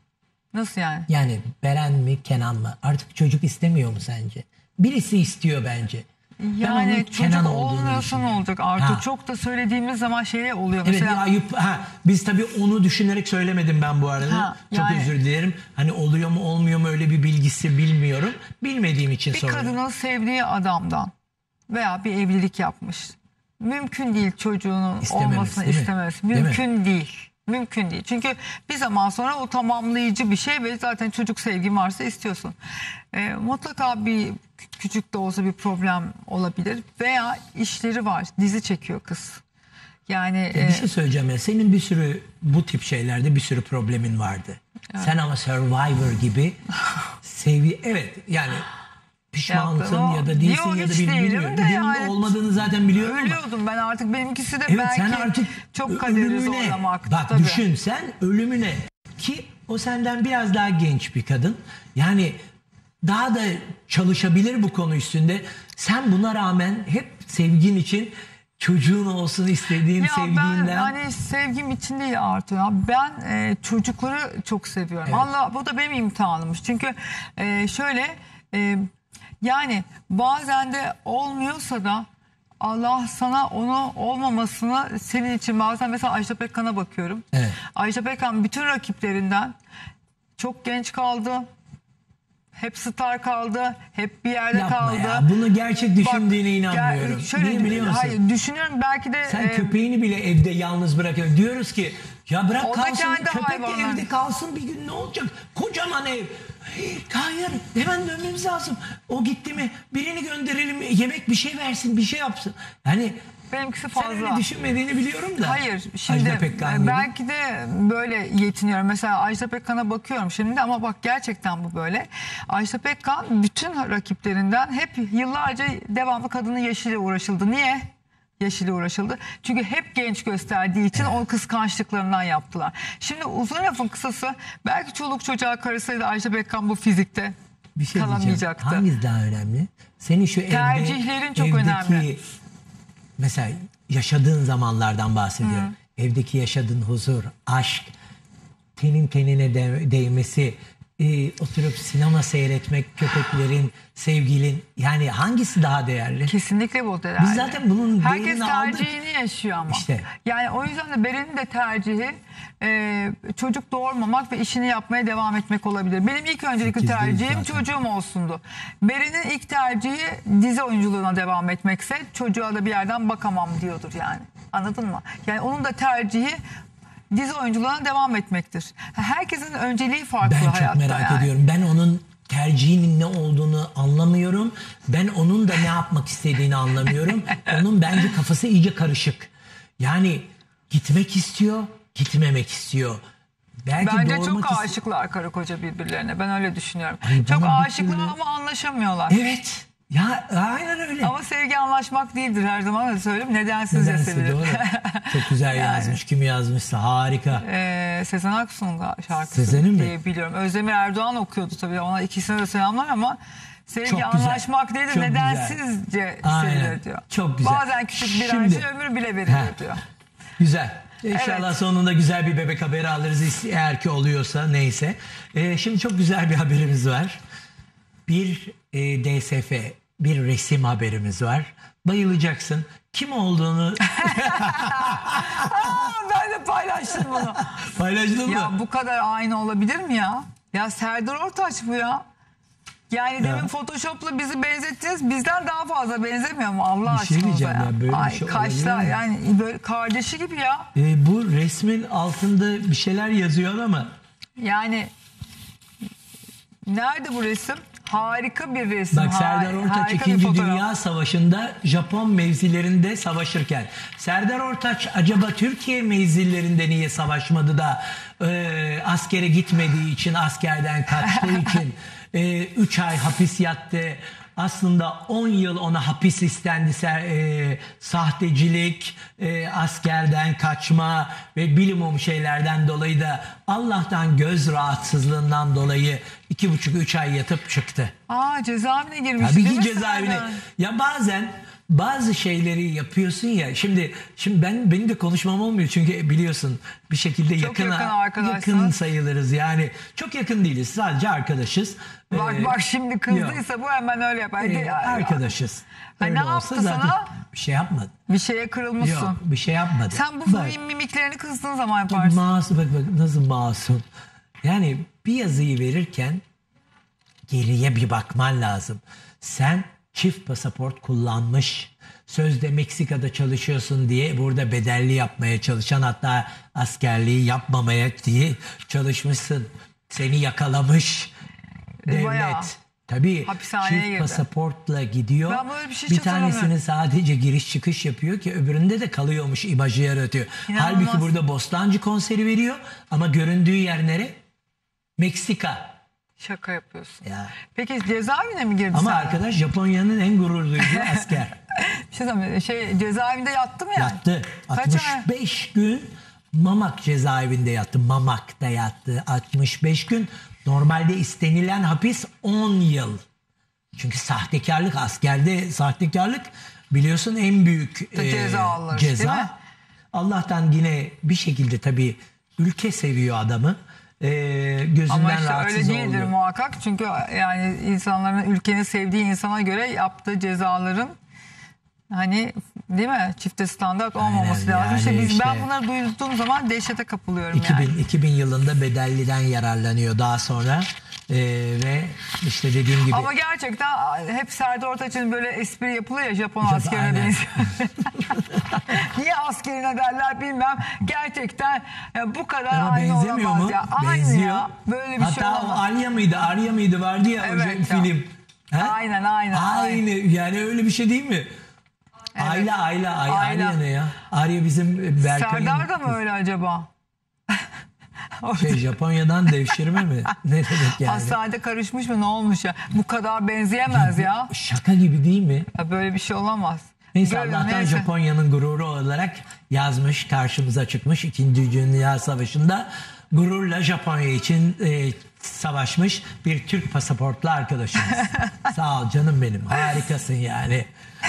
Nasıl yani? Yani Beren mi Kenan mı? Artık çocuk istemiyor mu sence? Birisi istiyor bence. Yani onun çocuk Kenan olduğunu olmuyorsa ne düşünüyorum. olacak artık? Ha. Çok da söylediğimiz zaman şeye oluyor. Evet Mesela ya ayıp. Ha, biz tabii onu düşünerek söylemedim ben bu arada. Ha, Çok yani- özür dilerim. Hani oluyor mu olmuyor mu öyle bir bilgisi bilmiyorum. Bilmediğim için bir soruyorum. kadının sevdiği adamdan veya bir evlilik yapmış. Mümkün değil çocuğunun İstememesi, olmasını değil mi? istemesi. Değil mi? Mümkün değil. Mümkün değil. Çünkü bir zaman sonra o tamamlayıcı bir şey ve zaten çocuk sevgin varsa istiyorsun. Ee, mutlaka bir küçük de olsa bir problem olabilir. Veya işleri var. Dizi çekiyor kız. Yani Bir e, şey söyleyeceğim ya. Senin bir sürü bu tip şeylerde bir sürü problemin vardı. Sen ama Survivor gibi sevi evet yani pişmansın Yaptım o. ya da değilsin Yok, ya da hiç bil- değilim bilmiyorum. de Benim yani- de olmadığını zaten biliyorum ama. ölüyordum ben artık. Benimkisi de Evet belki sen artık çok kaderi ölümüne zorlamak. bak tabii. düşün sen ölümüne ki o senden biraz daha genç bir kadın yani daha da çalışabilir bu konu üstünde. Sen buna rağmen hep sevgin için çocuğun olsun istediğin Ya sevdiğinden. ben hani sevgim için değil Artu ya. Ben e, çocukları çok seviyorum. Evet. Allah bu da benim imtihanımmış. Çünkü e, şöyle e, yani bazen de olmuyorsa da Allah sana onu olmamasını senin için bazen mesela Ajda Pekkan'a bakıyorum. Evet. Ajda Pekkan bütün rakiplerinden çok genç kaldı. Hep star kaldı. Hep bir yerde Yapma kaldı. ya. Bunu gerçek düşündüğüne Bak, inanmıyorum. gel- şöyle, Niye biliyor musun? Hayır düşünüyorum belki de. Sen e, köpeğini bile evde yalnız bırakıyorsun. Diyoruz ki ya bırak O da kalsın kendi köpek de hayvanlar. evde kalsın bir gün ne olacak? Kocaman ev. Hey, hayır hemen dönmemiz lazım. O gitti mi birini gönderelim yemek bir şey versin bir şey yapsın. Yani Benimkisi sen fazla. öyle düşünmediğini biliyorum da. Hayır şimdi Ajda Pekkan e, gibi. belki de böyle yetiniyorum. Mesela Ajda Pekkan'a bakıyorum şimdi ama bak gerçekten bu böyle. Ajda Pekkan bütün rakiplerinden hep yıllarca devamlı kadının yaşıyla uğraşıldı. Niye? Yaşıyla uğraşıldı. Çünkü hep genç gösterdiği için o kıskançlıklarından yaptılar. Şimdi uzun lafın kısası belki çoluk çocuğa karısıydı Ajda Pekkan bu fizikte Bir şey diyeceğim. kalamayacaktı. Hangisi daha önemli? Senin şu evde, Tercihlerin çok evdeki, önemli. Mesela yaşadığın zamanlardan bahsediyorum. Evdeki yaşadığın huzur, aşk, tenin tenine de- değmesi, e, oturup sinema seyretmek, köpeklerin, sevgilin yani hangisi daha değerli? Kesinlikle bu değerli. Biz zaten bunun Herkes değerini aldık. tercihini yaşıyor ama. İşte. Yani o yüzden de Beren'in de tercihi e, çocuk doğurmamak ve işini yapmaya devam etmek olabilir. Benim ilk öncelikli Sekiz değil tercihim zaten. çocuğum olsundu. Beren'in ilk tercihi dizi oyunculuğuna devam etmekse çocuğa da bir yerden bakamam diyordur yani. Anladın mı? Yani onun da tercihi dizi oyunculuğuna devam etmektir. Herkesin önceliği farklı Ben çok hayatta merak yani. ediyorum. Ben onun tercihinin ne olduğunu anlamıyorum. Ben onun da ne yapmak istediğini anlamıyorum. Onun bence kafası iyice karışık. Yani gitmek istiyor, gitmemek istiyor. Belki Bence doğurmak çok ist- aşıklar karı koca birbirlerine. Ben öyle düşünüyorum. Ay, çok bana bir aşıklar türlü- ama anlaşamıyorlar. Evet. Ya aynen öyle. Ama sevgi anlaşmak değildir her zaman da söyleyeyim. Nedensizce Nedense sevilir. doğru. Çok güzel yazmış. Kim yazmışsa harika. Ee, Sezen Aksu'nun şarkısı Sezen'in mi? diye biliyorum. Özdemir Erdoğan okuyordu tabii. Ona ikisine de selamlar ama sevgi Çok güzel. anlaşmak değildir. Çok Nedensizce Aynen. sevilir diyor. Çok güzel. Bazen küçük bir Şimdi- acı ömür bile verilir Heh. diyor. Güzel. İnşallah Evet. sonunda güzel bir bebek haberi alırız eğer ki oluyorsa neyse. Ee, şimdi çok güzel bir haberimiz var. Bir e, D S F, bir resim haberimiz var. Bayılacaksın. Kim olduğunu Aa, ben de paylaştım bunu. paylaştın Ya mı? bu kadar aynı olabilir mi ya? Ya Serdar Ortaç bu ya. Yani demin Photoshop'la bizi benzettiniz. Bizden daha fazla benzemiyor mu Allah Bir şey aşkına? diyeceğim ya, böyle bir Ay, şey kaşlar olabilir mi? yani böyle kardeşi gibi ya. Ee, bu resmin altında bir şeyler yazıyor ama Yani nerede bu resim? Harika bir resim. bak Serdar Har- Ortaç harika bir ikinci. fotoğraf. Dünya Savaşı'nda Japon mevzilerinde savaşırken Serdar Ortaç acaba Türkiye mevzilerinde niye savaşmadı da e, askere gitmediği için askerden kaçtığı için üç ay hapis yattı. Aslında on yıl ona hapis istendi. E, sahtecilik, e, askerden kaçma ve bilimum şeylerden dolayı da Allah'tan göz rahatsızlığından dolayı iki buçuk üç ay yatıp çıktı. Aa cezaevine girmiş Tabii değil ki mi cezaevine. Serdar? Ya bazen bazı şeyleri yapıyorsun ya. Şimdi şimdi ben benim de konuşmam olmuyor çünkü biliyorsun bir şekilde Çok yakın yakın arkadaşsınız. yakın sayılırız. Yani çok yakın değiliz. Sadece arkadaşız. Bak Ee, bak şimdi kızdıysa bu hemen öyle yapar. e, Hadi, arkadaşız. Ha, Öyle ne olsa yaptı zaten sana? bir şey yapmadı. Bir şeye kırılmışsın. Yok, bir şey yapmadı. Sen bu Bak, mimiklerini kızdığın zaman yaparsın. masum bak bak nasıl masum. Yani bir yazıyı verirken geriye bir bakman lazım. Sen çift pasaport kullanmış, sözde Meksika'da çalışıyorsun diye burada bedelli yapmaya çalışan, hatta askerliği yapmamaya diye çalışmışsın. Seni yakalamış devlet. Bayağı. Tabii Hapishaneye çift girdi. pasaportla gidiyor. Ben böyle bir şey bir hiç hatırlamıyorum. tanesini sadece giriş çıkış yapıyor ki öbüründe de kalıyormuş, imajı yaratıyor. İnanılmaz. Halbuki burada Bostancı konseri veriyor ama göründüğü yer nere? Meksika. Şaka yapıyorsun. Ya. Peki cezaevine mi girdin Ama sen? arkadaş Japonya'nın en gurur duyduğu asker. Bir şey söyleyeyim, şey cezaevinde yattı mı yani? Yattı. Kaç altmış ay? beş gün Mamak cezaevinde yattı. Mamak'ta yattı. altmış beş gün. Normalde istenilen hapis on yıl. Çünkü sahtekarlık, askerde sahtekarlık biliyorsun en büyük Da ceza alır, ceza. değil mi? Allah'tan yine bir şekilde tabii ülke seviyor adamı. Ee, gözünden Ama işte rahatsız öyle değildir oldu. muhakkak. Çünkü yani insanların ülkenin sevdiği insana göre yaptığı cezaların hani değil mi? Çifte standart olmaması Aynen, lazım. İşte yani biz, ben işte- bunları duyduğum zaman dehşete kapılıyorum iki bin, yani. iki bin yılında bedelliden yararlanıyor daha sonra. Ee, ve işte dediğim gibi Ama gerçekten hep Serdar Ortaç'ın böyle espri yapılıyor ya Japon Japon, askerine aynen. benziyor. Niye askerine derler bilmem. Gerçekten ya bu kadar ama aynı benzemiyor olamaz mu? ya. Aynı Benziyor. ya. Böyle bir Hatta şey o olamaz. Arya mıydı? Arya mıydı? Vardı ya Evet o ya. film. He? Aynen, aynen, Aynı. Yani öyle bir şey değil mi? Ayla Ayla Ay, Ayla. Arya ne ya? Arya bizim Berkay'ın Serdar da mı öyle acaba? şey Japonya'dan devşirme mi? Ne demek yani? Hastanede karışmış mı ne olmuş ya? Bu kadar benzeyemez ya. Şaka gibi değil mi? Ya böyle bir şey olamaz. Neyse Görün, Allah'tan neyse. Japonya'nın gururu olarak yazmış, karşımıza çıkmış. İkinci Dünya Savaşı'nda gururla Japonya için e, savaşmış bir Türk pasaportlu arkadaşımız. Sağ ol canım benim. Harikasın yani.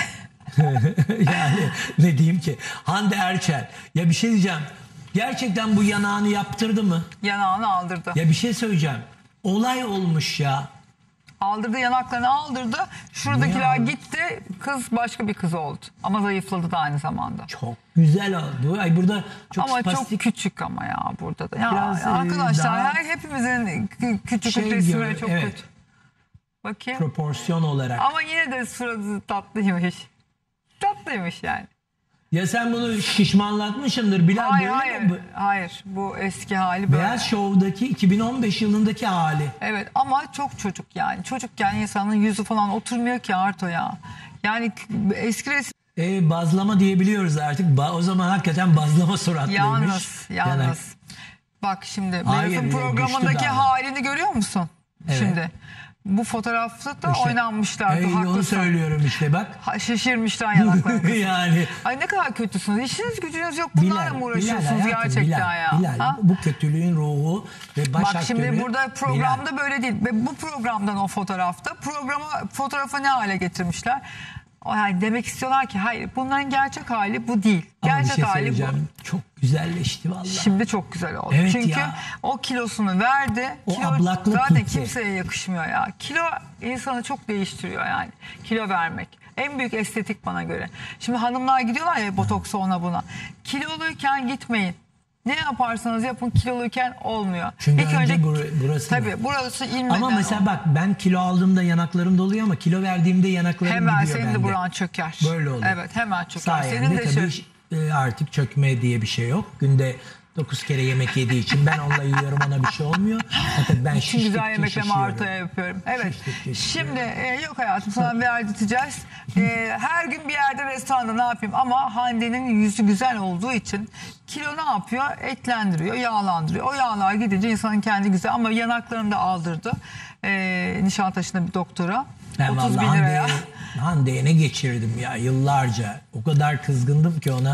Yani ne diyeyim ki? Hande Erçel. Ya bir şey diyeceğim. Gerçekten bu yanağını yaptırdı mı? Yanağını aldırdı. Ya bir şey söyleyeceğim. Olay olmuş ya. Aldırdı, yanaklarını aldırdı. Şuradakiler Ne gitti. Kız başka bir kız oldu. Ama zayıfladı da aynı zamanda. Çok güzel oldu. Ay burada çok ama spastik. çok küçük ama ya burada da. Ya Biraz, e, arkadaşlar daha her hepimizin kü- küçük şey resimleri gör- çok evet. kötü. Bakayım. proporsiyon olarak. Ama yine de suratı tatlıymış. Tatlıymış yani. Ya sen bunu şişmanlatmışsındır Bilal, Hayır böyle hayır. mi? Hayır. Bu eski hali böyle. Beyaz Show'daki iki bin on beş yılındaki hali. Evet ama çok çocuk yani. Çocukken insanın yüzü falan oturmuyor ki Arto ya. Yani k- eski resim E, bazlama diyebiliyoruz artık. Ba- o zaman hakikaten bazlama suratlıymış. yalnız Yani yalnız. Bak şimdi Hayır, Beyaz'ın güçlü programındaki daha. halini görüyor musun? Evet. Şimdi bu fotoğrafta da işte, oynanmışlardı. e, onu haklısın. söylüyorum işte bak. Ha, şişirmişler yanaklarını. Yani. Ay ne kadar kötüsünüz. İşiniz gücünüz yok. Bunlarla mı uğraşıyorsunuz hayatım, gerçekten Bilal, ya? Bilal, Ha? bu kötülüğün ruhu ve baş Bak şimdi aktörü burada programda Bilal. böyle değil. Ve bu programdan o fotoğrafta programa fotoğrafı ne hale getirmişler? O yani demek istiyorlar ki hayır bunların gerçek hali bu değil. Ama bir Gerçek şey hali bu. söyleyeceğim. Çok güzelleşti vallahi. Şimdi çok güzel oldu. Evet Çünkü ya. o kilosunu verdi. O Kilo ablaklık zaten gitti. kimseye yakışmıyor ya. Kilo insanı çok değiştiriyor yani. Kilo vermek. En büyük estetik bana göre. Şimdi hanımlar gidiyorlar ya botoksa ona buna. Kiloluyken gitmeyin. Ne yaparsanız yapın kiloluyken olmuyor. Çünkü önce bur- burası Tabii var. burası ilmeden. Ama mesela bak ben kilo aldığımda yanaklarım doluyor ama kilo verdiğimde yanaklarım hemen gidiyor senin bende. de buran çöker. Böyle olur. Evet hemen çöker. Sayende Senin de tabii şey- e, artık çökme diye bir şey yok. Günde dokuz kere yemek yediği için ben onunla yiyorum, ona bir şey olmuyor. Fakat ben Tüm şiştikçe güzel yemeklerimi şişiyorum. Arto'ya yapıyorum. Evet. Şiştikçe şişiyorum. Şimdi e, yok hayatım sana verdirteceğiz. E, her gün bir yerde restoranda ne yapayım ama Hande'nin yüzü güzel olduğu için kilo ne yapıyor? Etlendiriyor, yağlandırıyor. O yağlar gidince insanın kendi güzel ama yanaklarını da aldırdı. E, Nişantaşı'nda bir doktora. Ben otuz bin vallahi liraya. Hande'ye, Hande'ye ne geçirdim ya yıllarca. O kadar kızgındım ki ona.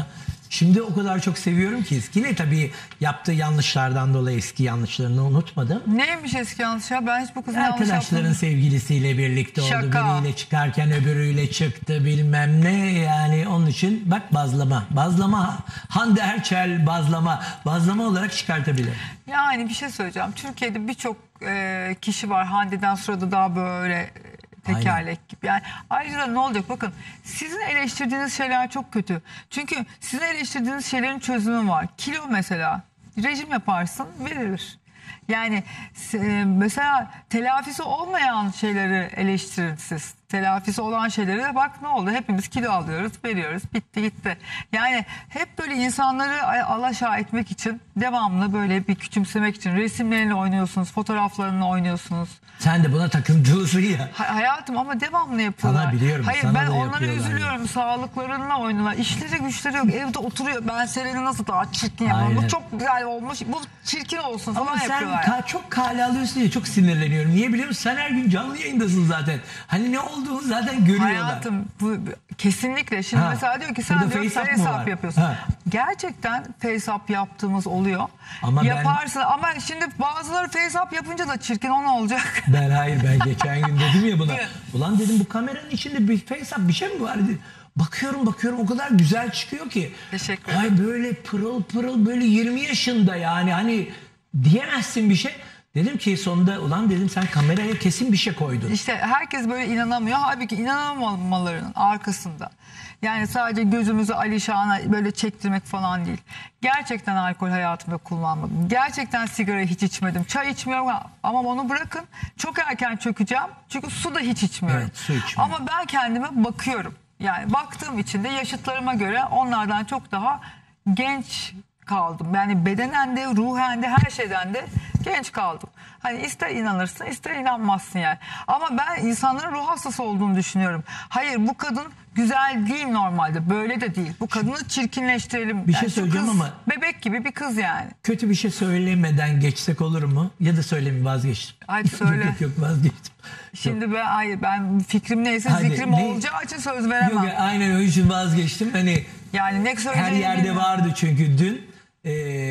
Şimdi o kadar çok seviyorum ki yine tabii yaptığı yanlışlardan dolayı eski yanlışlarını unutmadım. Neymiş eski yanlış ya? Ben hiç bu kızın yanlış Arkadaşların yaptığını... sevgilisiyle birlikte oldu. Şaka. Biriyle çıkarken öbürüyle çıktı bilmem ne. Yani onun için bak bazlama. Bazlama. Hande Erçel bazlama. Bazlama olarak çıkartabilir. Yani bir şey söyleyeceğim. Türkiye'de birçok e, kişi var. Hande'den sonra da daha böyle tekerlek gibi. Yani ayrıca da ne olacak? Bakın sizin eleştirdiğiniz şeyler çok kötü. Çünkü sizin eleştirdiğiniz şeylerin çözümü var. Kilo mesela. Rejim yaparsın, verilir. Yani e, mesela telafisi olmayan şeyleri eleştirin siz. Telafisi olan şeyleri de bak ne oldu? Hepimiz kilo alıyoruz, veriyoruz. Bitti gitti. Yani hep böyle insanları alaşağı etmek için devamlı böyle bir küçümsemek için resimleriyle oynuyorsunuz, fotoğraflarınla oynuyorsunuz. Sen de buna takıntılısın ya. Ha, hayatım ama devamlı yapıyorlar. Sana biliyorum, Hayır sana ben da onlara yapıyorlar üzülüyorum. yani. Sağlıklarına oynuyorlar. İşleri güçleri yok. Evde oturuyor. Ben Seren'i nasıl daha çirkin yapıyorum. Aynen. Bu çok güzel olmuş. Bu çirkin olsun falan Ama sen yapıyorlar. ka- çok kale alıyorsun diye çok sinirleniyorum. Niye biliyor musun? Sen her gün canlı yayındasın zaten. Hani ne olduğunu zaten görüyorlar. Hayatım bu, bu- kesinlikle. Şimdi Ha. mesela diyor ki Burada sen diyor face up face mı up var? yapıyorsun. Ha. Gerçekten face up yaptığımız oluyor. Ama ben- Yaparsın ama şimdi bazıları face up yapınca da çirkin o ne olacak? Ben hayır ben geçen gün dedim ya buna. Evet. Ulan dedim bu kameranın içinde bir face up bir şey mi var dedim. Bakıyorum bakıyorum o kadar güzel çıkıyor ki. Teşekkür Ay böyle pırıl pırıl böyle yirmi yaşında yani hani diyemezsin bir şey. Dedim ki sonunda ulan dedim sen kameraya kesin bir şey koydun. İşte herkes böyle inanamıyor. Halbuki inanamamalarının arkasında. Yani sadece gözümüzü Alişan'a böyle çektirmek falan değil. Gerçekten alkol hayatımda kullanmadım. Gerçekten sigara hiç içmedim. Çay içmiyorum ama onu bırakın. Çok erken çökeceğim. Çünkü su da hiç içmiyorum. Evet, su içmiyorum. Ama ben kendime bakıyorum. Yani baktığım için de yaşıtlarıma göre onlardan çok daha genç kaldım. Yani bedenen de ruhen de her şeyden de genç kaldım. Hani ister inanırsın ister inanmazsın yani. Ama ben insanların ruh hastası olduğunu düşünüyorum. Hayır bu kadın güzel değil normalde. Böyle de değil. Bu kadını çirkinleştirelim. Bir şey Yani şu söyleyeceğim kız ama- bebek gibi bir kız yani. Kötü bir şey söylemeden geçsek olur mu? Ya da söylemeyeyim vazgeçtim. Hadi söyle. yok, yok yok vazgeçtim. Şimdi ben hayır ben fikrim neyse Hadi, zikrim ne- olacağı için söz veremem. Yok aynen o için vazgeçtim. Hani Yani ne her söyleyeceğimi yerde bilmiyorum. vardı çünkü dün eee,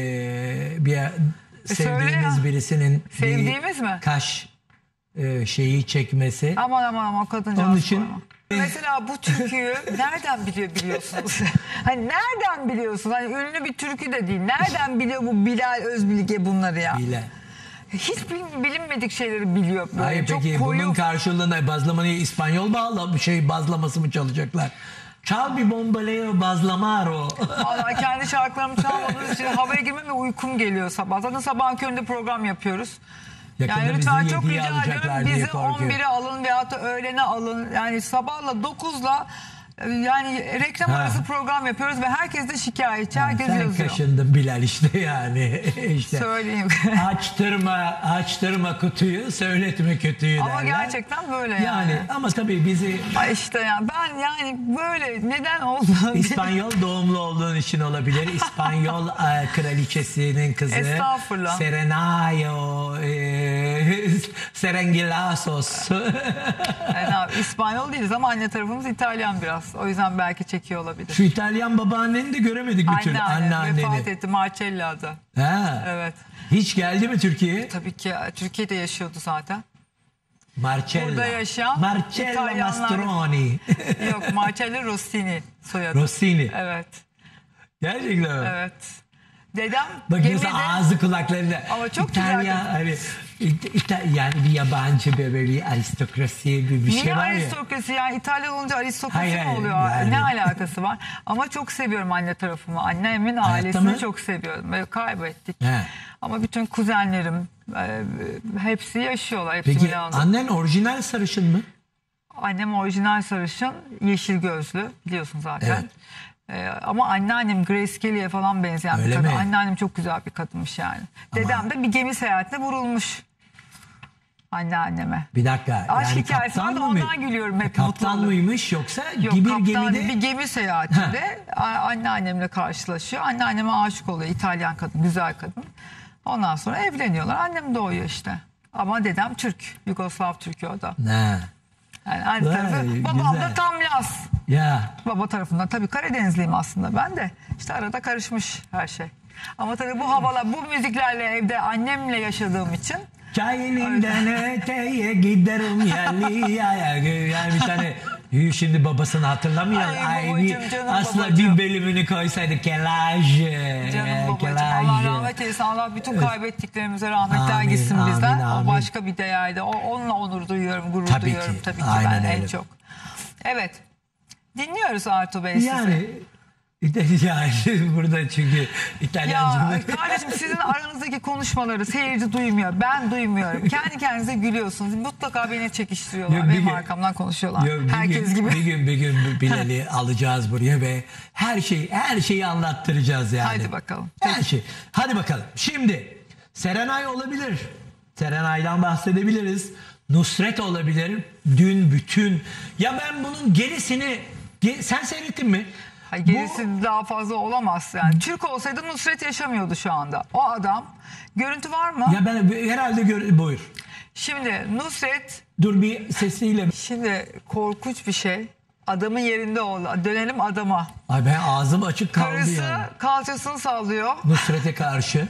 bir söyle sevdiğimiz ya. birisinin Sevdiğimiz bir mi? kaş eee, şeyi çekmesi. Aman aman aman kadıncağız. Onun için- koyma. Mesela bu türküyü nereden biliyor biliyorsunuz? Hani nereden biliyorsunuz? Hani ünlü bir türkü de değil. Nereden biliyor bu Bilal Özbilge bunları ya? Bile. Hiç bil- bilinmedik şeyleri biliyor böyle. Hayır Çok peki koyu. bunun karşılığında bazlamayı İspanyol bağla bir şey bazlaması mı çalacaklar? Çal bir bombaleo bazlamaro. Vallahi kendi şarkılarımı çalmadığınız için havaya girmem ve uykum geliyor sabah. Zaten sabahın köründe program yapıyoruz. Yakında Yani lütfen bizi çok yediye rica alacaklar ediyorum diye bizi korkuyorum. on bire alın veyahut da öğlene alın. Yani sabahla dokuzla yani reklam Ha. arası program yapıyoruz ve herkes de şikayetçi. Herkes Sen yazıyor. kaşındın Bilal işte yani. işte. Söyleyeyim. Açtırma, açtırma kutuyu, söyletme kötüyü Ama derler. gerçekten böyle yani. Yani ama tabii bizi Ay işte ya ben yani böyle neden oldu? İspanyol doğumlu olduğun için olabilir. İspanyol e, kraliçesinin kızı. Estağfurullah. Serenayo e, Serengilazos. Yani abi, İspanyol değiliz ama anne tarafımız İtalyan biraz. O yüzden belki çekiyor olabilir. Şu İtalyan babaanneni de göremedik bir türlü. Anneanne vefat Anneanneni. etti Marcella'da. Ha. Evet. Hiç geldi mi Türkiye'ye? Tabii ki Türkiye'de yaşıyordu zaten. Marcella. Burada yaşayan Marcella İtalyanlar. Mastroeni. Yok Marcello Rossini soyadı. Rossini. Evet. Gerçekten mi? Evet. Dedem Bak gemide mesela ağzı kulaklarında. Ama çok İtalya, güzel. hani, İta- İta- yani bir yabancı böyle bir aristokrasi bir, bir niye şey var ya. aristokrasi yani İtalyan olunca aristokrasi Hayır, mi hayır, oluyor? yani. Ne alakası var? Ama çok seviyorum anne tarafımı. Annemin Hayatta ailesini mı? çok seviyorum. Ve kaybettik. He. Ama bütün kuzenlerim e, hepsi yaşıyorlar. Hepsi Peki Milano'da. annen orijinal sarışın mı? Annem orijinal sarışın, yeşil gözlü biliyorsun zaten. Evet. Ee, ama anneannem Grace Kelly'e falan benzeyen Öyle bir kadın. mi? Anneannem çok güzel bir kadınmış yani. Dedem de bir gemi seyahatine vurulmuş. Anneanneme. Bir dakika. Aşk yani hikayesi var kaptan da mı? ondan gülüyorum hep, Kaptan mutlu oluyorum. mıymış yoksa Yok bir kaptan gemide? bir gemi seyahatinde a- anneannemle karşılaşıyor. Anneanneme aşık oluyor. İtalyan kadın, güzel kadın. Ondan sonra evleniyorlar. Annem doğuyor işte. Ama dedem Türk. Yugoslav Türk'ü o da. Ne? Yani anne Vay, tarafı. Babam güzel. da tam Laz. Ya. Baba tarafından tabii Karadenizliyim aslında ben de. İşte arada karışmış her şey. Ama tabii bu havalar, bu müziklerle evde annemle yaşadığım için. Çay elinden öteye giderim yerli yaya. Yani bir tane şimdi babasını hatırlamıyor. Ay Ay, babacığım, bir, canım aslında babacığım. bir bölümünü koysaydık kelaj. Canım babacığım, Allah rahmet eylesin. Allah bütün kaybettiklerimize rahmetler Amin, gitsin amin, bizden. amin. O başka bir değerdi. O, onunla onur duyuyorum, gurur Tabii duyuyorum ki, tabii ki aynen ben öyle. en çok. Evet. Dinliyoruz Artu Bey sizi. Yani yani burada çünkü Ya İtalyancı. kardeşim, sizin aranızdaki konuşmaları seyirci duymuyor. Ben duymuyorum. Kendi kendinize gülüyorsunuz. Mutlaka beni çekiştiriyorlar. Yok, bir Benim gün- arkamdan konuşuyorlar. Yok, bir Herkes gün, gibi. Bir gün bir gün Bilal'i alacağız buraya ve her şeyi her şeyi anlattıracağız yani. Hadi bakalım. Her şey. Hadi bakalım. Şimdi Serenay olabilir. Serenay'dan bahsedebiliriz. Nusret olabilir. Dün bütün ya ben bunun gerisini ge- sen seyrettin mi? Ay, gerisi daha fazla olamaz yani. Türk olsaydı Nusret yaşamıyordu şu anda. O adam, görüntü var mı? Ya ben herhalde gör, buyur. Şimdi Nusret, Dur bir sesiyle. şimdi korkunç bir şey. Adamın yerinde ol. Dönelim adama. Ay ben ağzım açık kaldı Karısı yani. kalçasını sallıyor. Nusret'e karşı.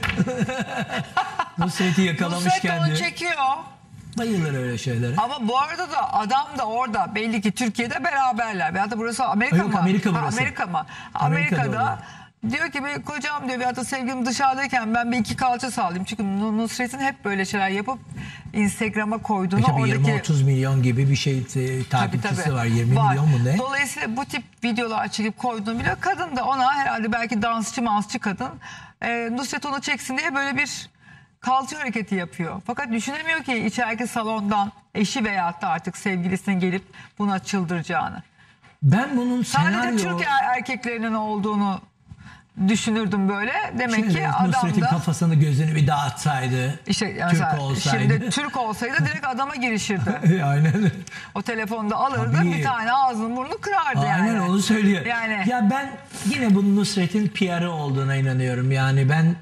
Nusret'i yakalamış Nusret kendi. onu çekiyor. Bayılır öyle şeylere. Ama bu arada da adam da orada belli ki Türkiye'de beraberler. Veyahut da burası Amerika Yok, mı? Amerika Ha, burası. Amerika mı? Amerika'da Amerika'da orada. diyor ki bir kocam diyor, veyahut da sevgilim dışarıdayken ben bir iki kalça sallayayım. Çünkü Nusret'in hep böyle şeyler yapıp Instagram'a koyduğunu E tabii oradaki... yirmi otuz milyon gibi bir şey e, takipçisi Tabii, var. yirmi var. milyon mu ne? Dolayısıyla bu tip videolar çekip koyduğunu biliyor. Kadın da ona herhalde belki dansçı mansçı kadın e, Nusret onu çeksin diye böyle bir kalça hareketi yapıyor. Fakat düşünemiyor ki içeriki salondan eşi veyahut da artık sevgilisinin gelip buna çıldıracağını. Ben bunun Sadece senaryo... Türk er- erkeklerinin olduğunu düşünürdüm böyle. Demek Şöyle, ki adam Nusret'in da kafasını gözünü bir dağıtsaydı. işte Türk mesela olsaydı. şimdi Türk olsaydı direkt adama girişirdi. Aynen. O telefonu da alırdı, Tabii. bir tane ağzını burnunu kırardı yani. Aynen onu söylüyor. Yani- Ya ben yine bunun Nusret'in P R'ı olduğuna inanıyorum. Yani ben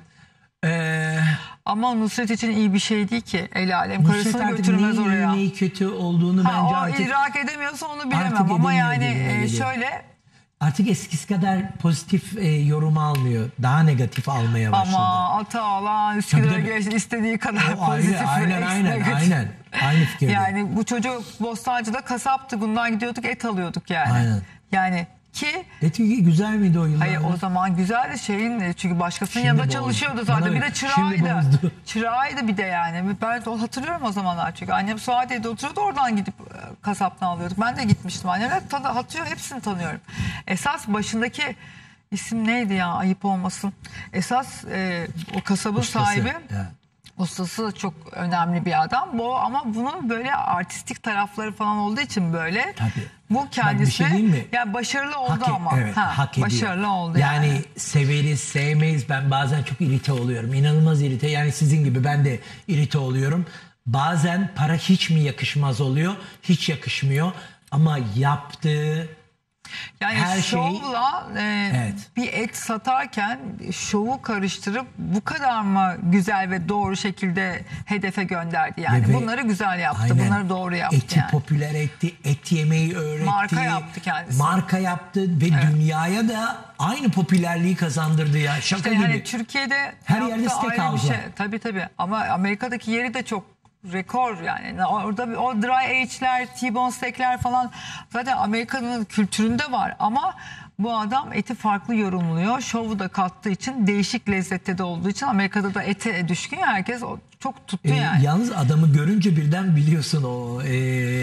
eee Ama Nusret için iyi bir şey değil ki. El alem Nusret karısını artık götürmez neyi iyi, oraya. neyi kötü olduğunu Ha, bence o artık idrak edemiyorsa onu bilemem. Artık Ama edemiyor yani gibime e, geliyor. şöyle artık eskisi kadar pozitif e, yorum almıyor. Daha negatif almaya başladı. ama ata alan Üsküdar'a Tabii, tabii. geçti, istediği kadar O pozitif. ayrı, aynen ve aynen negatif. aynen. Aynı fikirde. Yani bu çocuk Bostancı'da kasaptı. Bundan gidiyorduk, et alıyorduk yani. Aynen. Yani ki Eti güzel miydi o yıllarda? hayır o zaman güzeldi şeyin, çünkü başkasının Şimdi yanında bozdu. çalışıyordu zaten. Bana Bir de şimdi çırağıydı. bozdu. Çırağıydı bir de yani. Ben de hatırlıyorum o zamanlar çünkü. Annem Suadiye'de oturuyordu, oradan gidip e, kasaptan alıyorduk. Ben de gitmiştim. Annemler tadı, hatırlıyorum, hepsini tanıyorum. Esas başındaki isim neydi ya, ayıp olmasın. Esas e, o kasabın Ustası. sahibi. Ya. Ustası da çok önemli bir adam. Bu ama bunun böyle artistik tarafları falan olduğu için böyle. Tabii. Bu Bak bir kendisi şey diyeyim mi? yani başarılı oldu Hak, e- ama. evet, Ha, hak ediyor. başarılı oldu yani. yani. Severiz, sevmeyiz. Ben bazen çok irite oluyorum. İnanılmaz irite. Yani sizin gibi ben de irite oluyorum. Bazen para hiç mi yakışmaz oluyor? Hiç yakışmıyor. Ama yaptığı Yani her şey- şovla e, Evet. bir et satarken şovu karıştırıp bu kadar mı güzel ve doğru şekilde hedefe gönderdi yani. Ve- Bunları güzel yaptı. Aynen. Bunları doğru yaptı Eti yani. popüler etti, et yemeyi öğretti. Marka yaptı kendisi. Marka yaptı ve dünyaya da aynı popülerliği kazandırdı ya. Şaka İşte gibi. hani Türkiye'de Her yaptığı yerde ayrı bir steakhouse şey. var. Tabii tabii. Ama Amerika'daki yeri de çok rekor yani. Orada bir- o dry age'ler, T-bone steak'ler falan zaten Amerika'nın kültüründe var ama bu adam eti farklı yorumluyor. Şovu da kattığı için, değişik lezzette de olduğu için Amerika'da da ete düşkün ya, herkes o çok tuttu Ee, yani. Yalnız adamı görünce birden biliyorsun o e,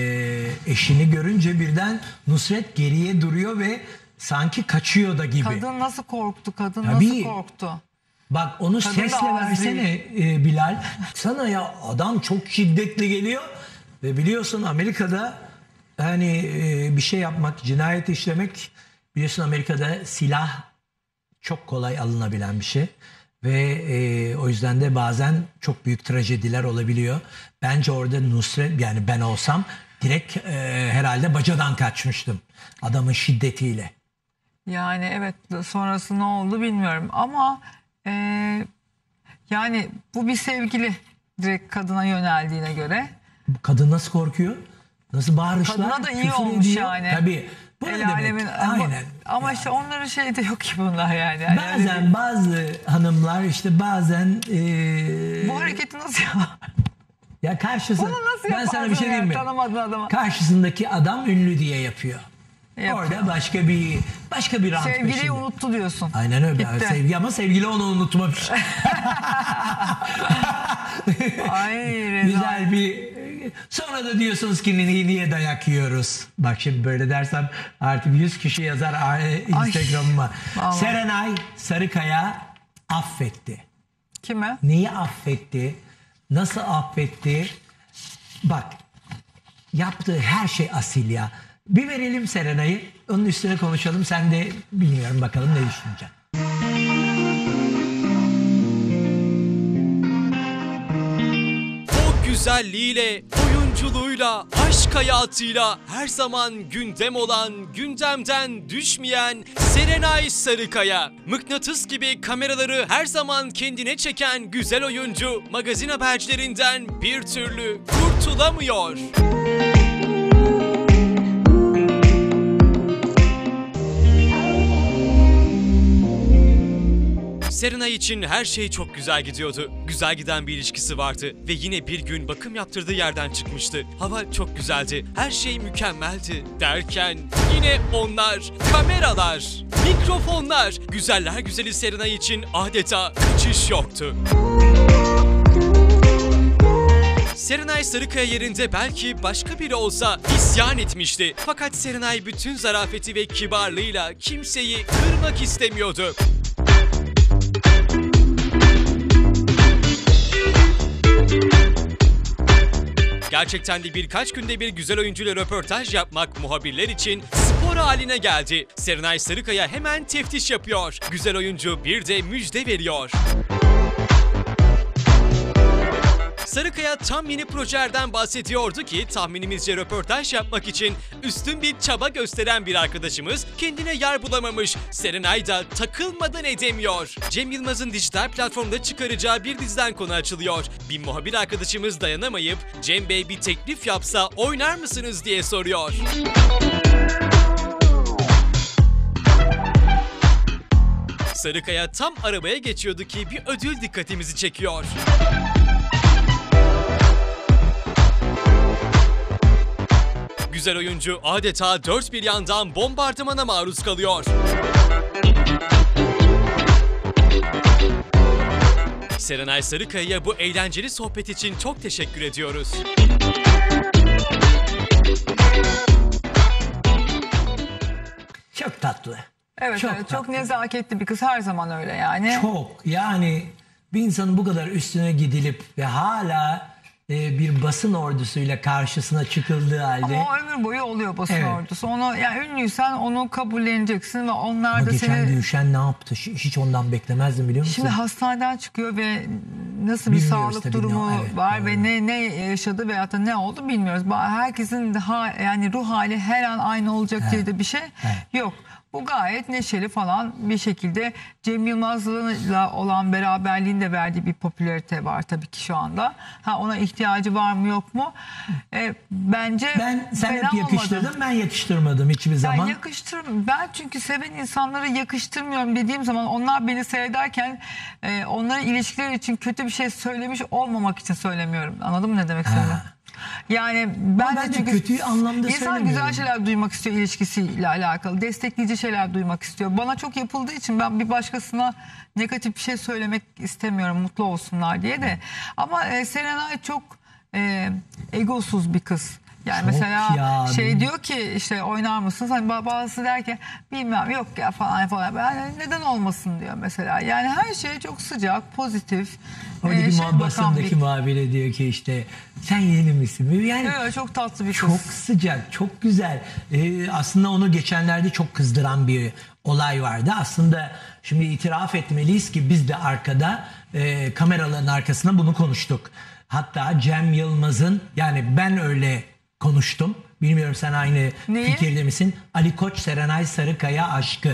eşini görünce birden Nusret geriye duruyor ve sanki kaçıyor da gibi. Kadın nasıl korktu? Kadın Tabii. nasıl korktu? Bak onu Kadın da sesle az versene e, Bilal. Sana ya adam çok şiddetli geliyor ve biliyorsun Amerika'da hani e, bir şey yapmak, cinayet işlemek, biliyorsun Amerika'da silah çok kolay alınabilen bir şey ve e, o yüzden de bazen çok büyük trajediler olabiliyor. Bence orada Nusret, yani ben olsam direkt e, herhalde bacadan kaçmıştım adamın şiddetiyle. Yani evet, sonrası ne oldu bilmiyorum ama e, yani bu bir sevgili direkt kadına yöneldiğine göre. Kadın nasıl korkuyor? Nasıl bağırışlar? Kadına da iyi küfür olmuş ediyor. yani. Tabii Bu ne El demek? alemin, ama, Aynen. ama Yani. işte onların şeyde yok ki bunlar yani. Yani öyle Bazen bir- bazı hanımlar işte bazen e, bu hareketi nasıl ya? ya karşısı Bunu nasıl ben sana bir şey yaparsın diyeyim mi? ya, tanımadığın adama? Karşısındaki adam ünlü diye yapıyor. Yapıyor. Orada başka bir başka bir rant Sevgiliyi peşinde. unuttu diyorsun. Aynen öyle. Gitti. Sevgi ama sevgili onu unutmamış. Ay rezalet. Güzel bir sonra da diyorsunuz ki niye, niye dayak yiyoruz? Bak şimdi böyle dersem artık yüz kişi yazar ay, Instagram'ıma. vallahi. Serenay Sarıkaya affetti. Kime? Neyi affetti? Nasıl affetti? Bak yaptığı her şey asil ya. Bir verelim Serenay'ı. Onun üstüne konuşalım. Sen de bilmiyorum bakalım ne düşüneceksin. O güzelliğiyle, oyunculuğuyla, aşk hayatıyla her zaman gündem olan, gündemden düşmeyen Serenay Sarıkaya. Mıknatıs gibi kameraları her zaman kendine çeken güzel oyuncu magazin habercilerinden bir türlü kurtulamıyor. Serenay için her şey çok güzel gidiyordu. Güzel giden bir ilişkisi vardı ve yine bir gün bakım yaptırdığı yerden çıkmıştı. Hava çok güzeldi, her şey mükemmeldi. Derken yine onlar, kameralar, mikrofonlar, güzeller güzeli Serenay için adeta kaçış yoktu. Serenay Sarıkaya yerinde belki başka biri olsa isyan etmişti. Fakat Serenay bütün zarafeti ve kibarlığıyla kimseyi kırmak istemiyordu. Gerçekten de birkaç günde bir güzel oyuncuyla röportaj yapmak muhabirler için spor haline geldi. Serenay Sarıkaya hemen teftiş yapıyor. Güzel oyuncu bir de müjde veriyor. Sarıkaya tam yeni projelerden bahsediyordu ki tahminimizce röportaj yapmak için üstün bir çaba gösteren bir arkadaşımız kendine yer bulamamış. Serenay da takılmadan edemiyor. Cem Yılmaz'ın dijital platformda çıkaracağı bir diziden konu açılıyor. Bir muhabir arkadaşımız dayanamayıp Cem Bey bir teklif yapsa oynar mısınız diye soruyor. Sarıkaya tam arabaya geçiyordu ki bir ödül dikkatimizi çekiyor. Güzel oyuncu adeta dört bir yandan bombardımana maruz kalıyor. Serenay Sarıkaya'ya bu eğlenceli sohbet için çok teşekkür ediyoruz. Çok tatlı. Evet, Çok evet çok tatlı. nezaketli bir kız, her zaman öyle yani. Çok yani bir insanın bu kadar üstüne gidilip ve hala e, bir basın ordusuyla karşısına çıkıldığı halde. Ama o ömür boyu oluyor basın Evet. ordusu. Onu, yani ünlüysen onu kabulleneceksin ve onlar Ama da geçen seni... Gülşen ne yaptı? Hiç hiç ondan beklemezdim biliyor musun? Şimdi hastaneden çıkıyor ve nasıl bir Bilmiyoruz sağlık tabii durumu ne- evet, var doğru. ve ne ne yaşadı veyahut da ne oldu bilmiyoruz. Ba- Herkesin daha yani ruh hali her an aynı olacak diye de bir şey Evet. yok. Bu gayet neşeli falan bir şekilde. Cem Yılmaz'la olan beraberliğin de verdiği bir popülarite var tabii ki şu anda. Ha, ona ihtiyacı var mı yok mu? E, bence Ben sen fena hep yakıştırdın, olmadı. ben yakıştırmadım hiçbir Ben zaman. yakıştırmıyorum. Ben çünkü seven insanları yakıştırmıyorum dediğim zaman onlar beni seyrederken e, onların ilişkileri için kötü bir şey söylemiş olmamak için söylemiyorum. Anladın mı ne demek istediğimi? Yani ben, ben de de çünkü kötüyü anlamda insan söylemiyorum. güzel şeyler duymak istiyor ilişkisiyle alakalı. Destekleyici şeyler duymak istiyor. Bana çok yapıldığı için ben bir başkasına negatif bir şey söylemek istemiyorum. Mutlu olsunlar diye de. Ama e, Serenay çok e, egosuz bir kız. Yani Çok mesela ya, şey benim- diyor ki işte oynar mısınız? Hani ba- bazısı der ki bilmem yok ya falan falan. Ben neden olmasın diyor mesela. Yani her şey çok sıcak, pozitif. Oradaki e, şey muha- bakan basındaki bir- muhabire diyor ki işte sen yeni misin? Yani Evet, çok tatlı bir kız. çok sıcak, çok güzel. Ee, aslında onu geçenlerde çok kızdıran bir olay vardı. Aslında şimdi itiraf etmeliyiz ki biz de arkada e, kameraların arkasında bunu konuştuk. Hatta Cem Yılmaz'ın, yani ben öyle konuştum. Bilmiyorum sen aynı Neyi? fikirde misin? Ali Koç Serenay Sarıkaya aşkı.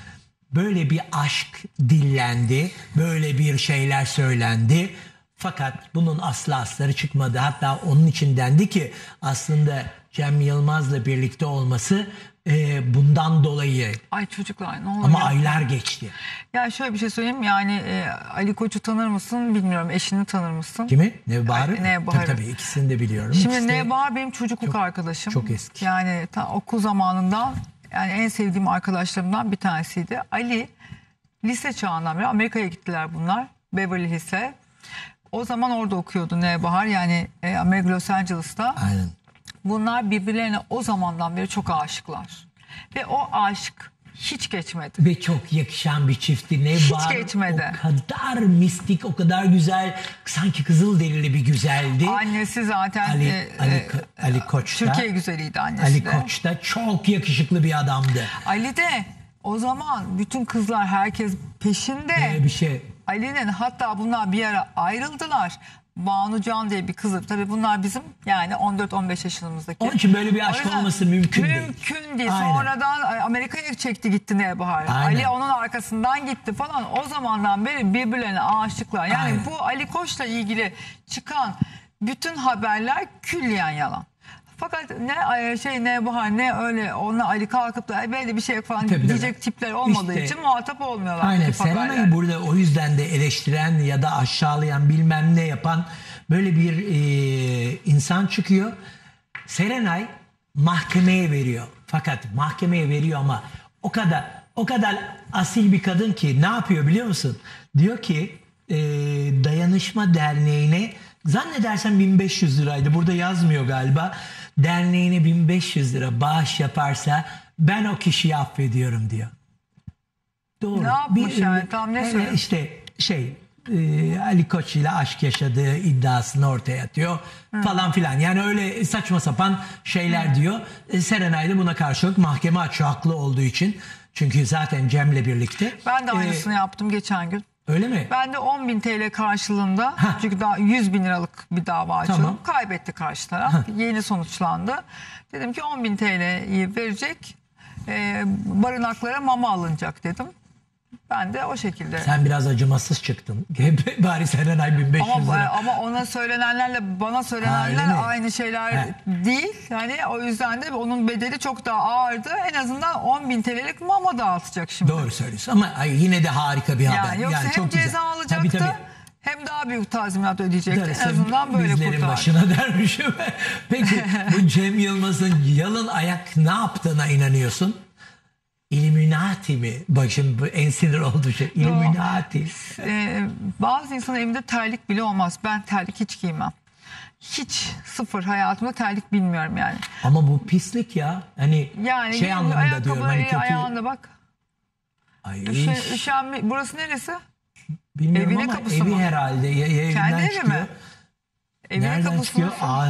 Böyle bir aşk dillendi. Böyle bir şeyler söylendi. Fakat bunun aslı asları çıkmadı. Hatta onun için dendi ki aslında Cem Yılmaz'la birlikte olması e, bundan dolayı. Ay çocuklar ne olur. Ama ya. aylar geçti. Ya şöyle bir şey söyleyeyim yani e, Ali Koç'u tanır mısın bilmiyorum, eşini tanır mısın? Kimi? Nebahar'ı? Ay, Nebahar'ı. Tabii tabii ikisini de biliyorum. Şimdi İkisi de- Nebahar benim çocukluk arkadaşım. çok eski. Yani ta okul zamanından yani en sevdiğim arkadaşlarımdan bir tanesiydi. Ali lise çağından beri Amerika'ya gittiler bunlar. Beverly Hills'e. O zaman orada okuyordu Nebahar yani e, Amerika Los Angeles'ta. Aynen. Bunlar birbirlerine o zamandan beri çok aşıklar. Ve o aşk hiç geçmedi. Ve çok yakışan bir çiftti. Nebahar geçmedi. o kadar mistik, o kadar güzel. Sanki kızılderili bir güzeldi. Annesi zaten Ali, e, Ali, e, Ali Koç da. Türkiye güzeliydi annesi Ali de. Koç da çok yakışıklı bir adamdı. Ali de o zaman bütün kızlar herkes peşinde. Öyle bir şey. Ali'nin hatta bunlar bir ara ayrıldılar. Banu Can diye bir kızı. Tabii bunlar bizim yani on dört on beş yaşımızdaki. Onun için böyle bir O aşk yüzden olması mümkün değil. Mümkün değil. Aynen. Sonradan Amerika'ya çekti gitti Nebahar. Aynen. Ali onun arkasından gitti falan. O zamandan beri birbirlerine aşıklar. Yani Aynen. bu Ali Koç'la ilgili çıkan bütün haberler külliyen yalan. Fakat ne şey Nebahar ne öyle ona Ali kalkıp da böyle bir şey falan Tabii, diyecek tabii. tipler olmadığı İşte- için muhatap olmuyorlar. Aynen. bu tip haberlerle. Serenay'ı burada o yüzden de eleştiren ya da aşağılayan bilmem ne yapan böyle bir e, insan çıkıyor. Serenay mahkemeye veriyor. Fakat mahkemeye veriyor ama o kadar o kadar asil bir kadın ki ne yapıyor biliyor musun? Diyor ki e, Dayanışma Derneği'ne zannedersem bin beş yüz liraydı. Burada yazmıyor galiba. Derneğine bin beş yüz lira bağış yaparsa ben o kişiyi affediyorum diyor. Doğru. Ne yapmış yani? Tam ne öyle söylüyor? işte şey e, Ali Koç ile aşk yaşadığı iddiasını ortaya atıyor falan filan. Yani öyle saçma sapan şeyler diyor. E, Serenay da buna karşılık mahkeme açıyor haklı olduğu için. Çünkü zaten Cem'le birlikte. Ben de E, aynısını yaptım geçen gün. Öyle mi? Ben de on bin T L karşılığında Hah. çünkü daha yüz bin liralık bir dava açıyorum. Tamam. Kaybetti karşı taraf. Yeni sonuçlandı. Dedim ki on bin T L'yi verecek. E, barınaklara mama alınacak dedim. Ben de o şekilde. Sen biraz acımasız çıktın. Bari Serenay bin beş yüz Ama, lira. ama ona söylenenlerle bana Ha, söylenenler öyle mi? aynı şeyler Ha. değil. Yani o yüzden de onun bedeli çok daha ağırdı. En azından on bin T L'lik mama dağıtacak şimdi. Doğru söylüyorsun ama ay, yine de harika bir haber. Yani yoksa Yani hem çok ceza güzel. alacaktı Tabii, tabii. hem daha büyük tazminat ödeyecekti. En Darısı azından böyle bizlerin kurtardı. başına dermişim. Peki bu Cem Yılmaz'ın yalın ayak ne yaptığına inanıyorsun? Illuminati mi? Bak şimdi bu en sinir olduğu şey. Illuminati. Ee, bazı insanın evinde terlik bile olmaz. Ben terlik hiç giymem. Hiç sıfır hayatımda terlik bilmiyorum yani. Ama bu pislik ya. Hani Yani şey anlamında diyorum. Hani ayakkabıları kötü. ayağında bak. Ay, Üşe, iş. üşenme, burası neresi? Bilmiyorum evine ama kapısı evi mı? herhalde. Ya, ya evinden Kendi evi çıkıyor. mi? Evine Nereden kapısı çıkıyor? nasıl? Aa,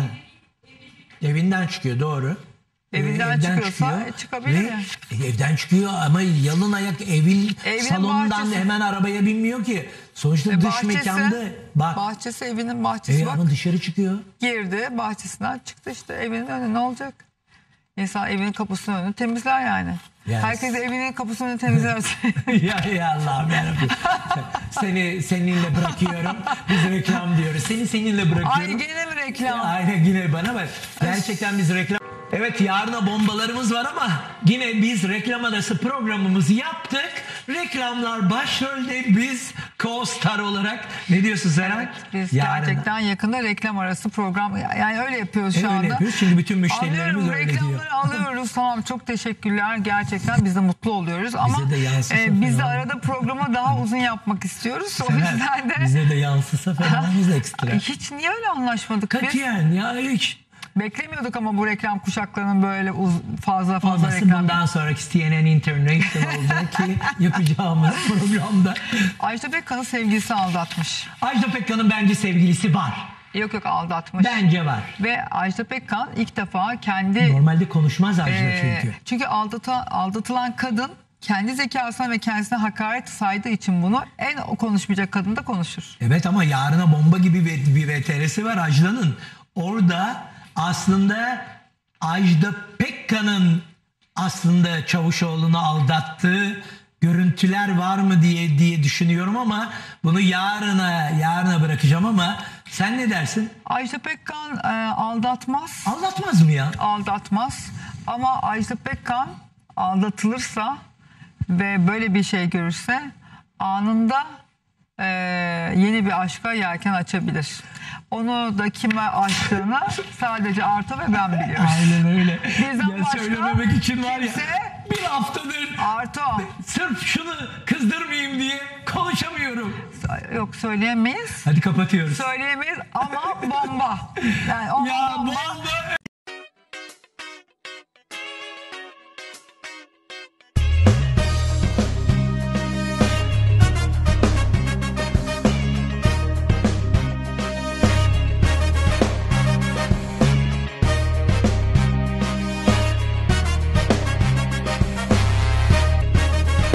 evinden çıkıyor doğru. Evinden Ee, çıkıyorsa, e, çıkabilir Ve yani. Evden çıkıyor ama yalın ayak evin Evinin salonundan bahçesi. hemen arabaya binmiyor ki. Sonuçta E, dış bahçesi, mekanda bak. Bahçesi evinin bahçesi E, bak. ama dışarı çıkıyor. Girdi bahçesinden çıktı işte evinin önüne ne olacak? İnsan evinin kapısının önünü temizler yani. Yani- Herkes evinin kapısının önünü temizlerse. ya, ya Allah'ım yarabbim. Seni seninle bırakıyorum. Biz reklam diyoruz. Seni seninle bırakıyorum. Ay gene mi reklam? Aynen yine bana bak. Gerçekten biz reklam... Evet yarına bombalarımız var ama yine biz reklam arası programımızı yaptık. Reklamlar başrolde biz co-star olarak. Ne diyorsun Seren? Biz Yarın- gerçekten yakında reklam arası program yani öyle yapıyoruz şu E, öyle anda. yapıyoruz çünkü bütün müşterilerimiz Alıyorum, öyle diyor. reklamları alıyoruz tamam çok teşekkürler gerçekten biz de mutlu oluyoruz ama de yansısa e, biz de falan. arada programı daha uzun yapmak istiyoruz o Seren, yüzden de bize de yansısa falanımız ekstra. Ay, hiç niye öyle anlaşmadık biz? Katiyen ya hiç. Beklemiyorduk ama bu reklam kuşaklarının böyle uz- fazla fazla Olması reklam. bundan sonraki C N N International'daki yapacağımız programda. Ajda Pekkan'ın sevgilisi aldatmış. Ajda Pekkan'ın bence sevgilisi var. Yok yok aldatmış. Bence var. Ve Ajda Pekkan ilk defa kendi... Normalde konuşmaz Ajda Ee, çünkü. çünkü aldata, aldatılan kadın kendi zekasına ve kendisine hakaret saydığı için bunu en o konuşmayacak kadın da konuşur. Evet ama yarına bomba gibi bir, bir V T R'si var Ajda'nın. Orada aslında Ajda Pekkan'ın aslında Çavuşoğlu'nu aldattığı görüntüler var mı diye diye düşünüyorum ama bunu yarına yarına bırakacağım ama Sen ne dersin? Ajda Pekkan e, aldatmaz. Aldatmaz mı ya? Aldatmaz. Ama Ajda Pekkan aldatılırsa ve böyle bir şey görürse anında e, yeni bir aşka yelken açabilir. Onu da kime açtığını sadece Arto ve ben biliyoruz. Aynen öyle. Bizden Ya başka söylememek için var ya. kimse- Bir haftadır Arto. sırf şunu kızdırmayayım diye konuşamıyorum. Yok söyleyemeyiz. Hadi kapatıyoruz. Söyleyemeyiz ama bomba. Yani o Ya bomba. bomba.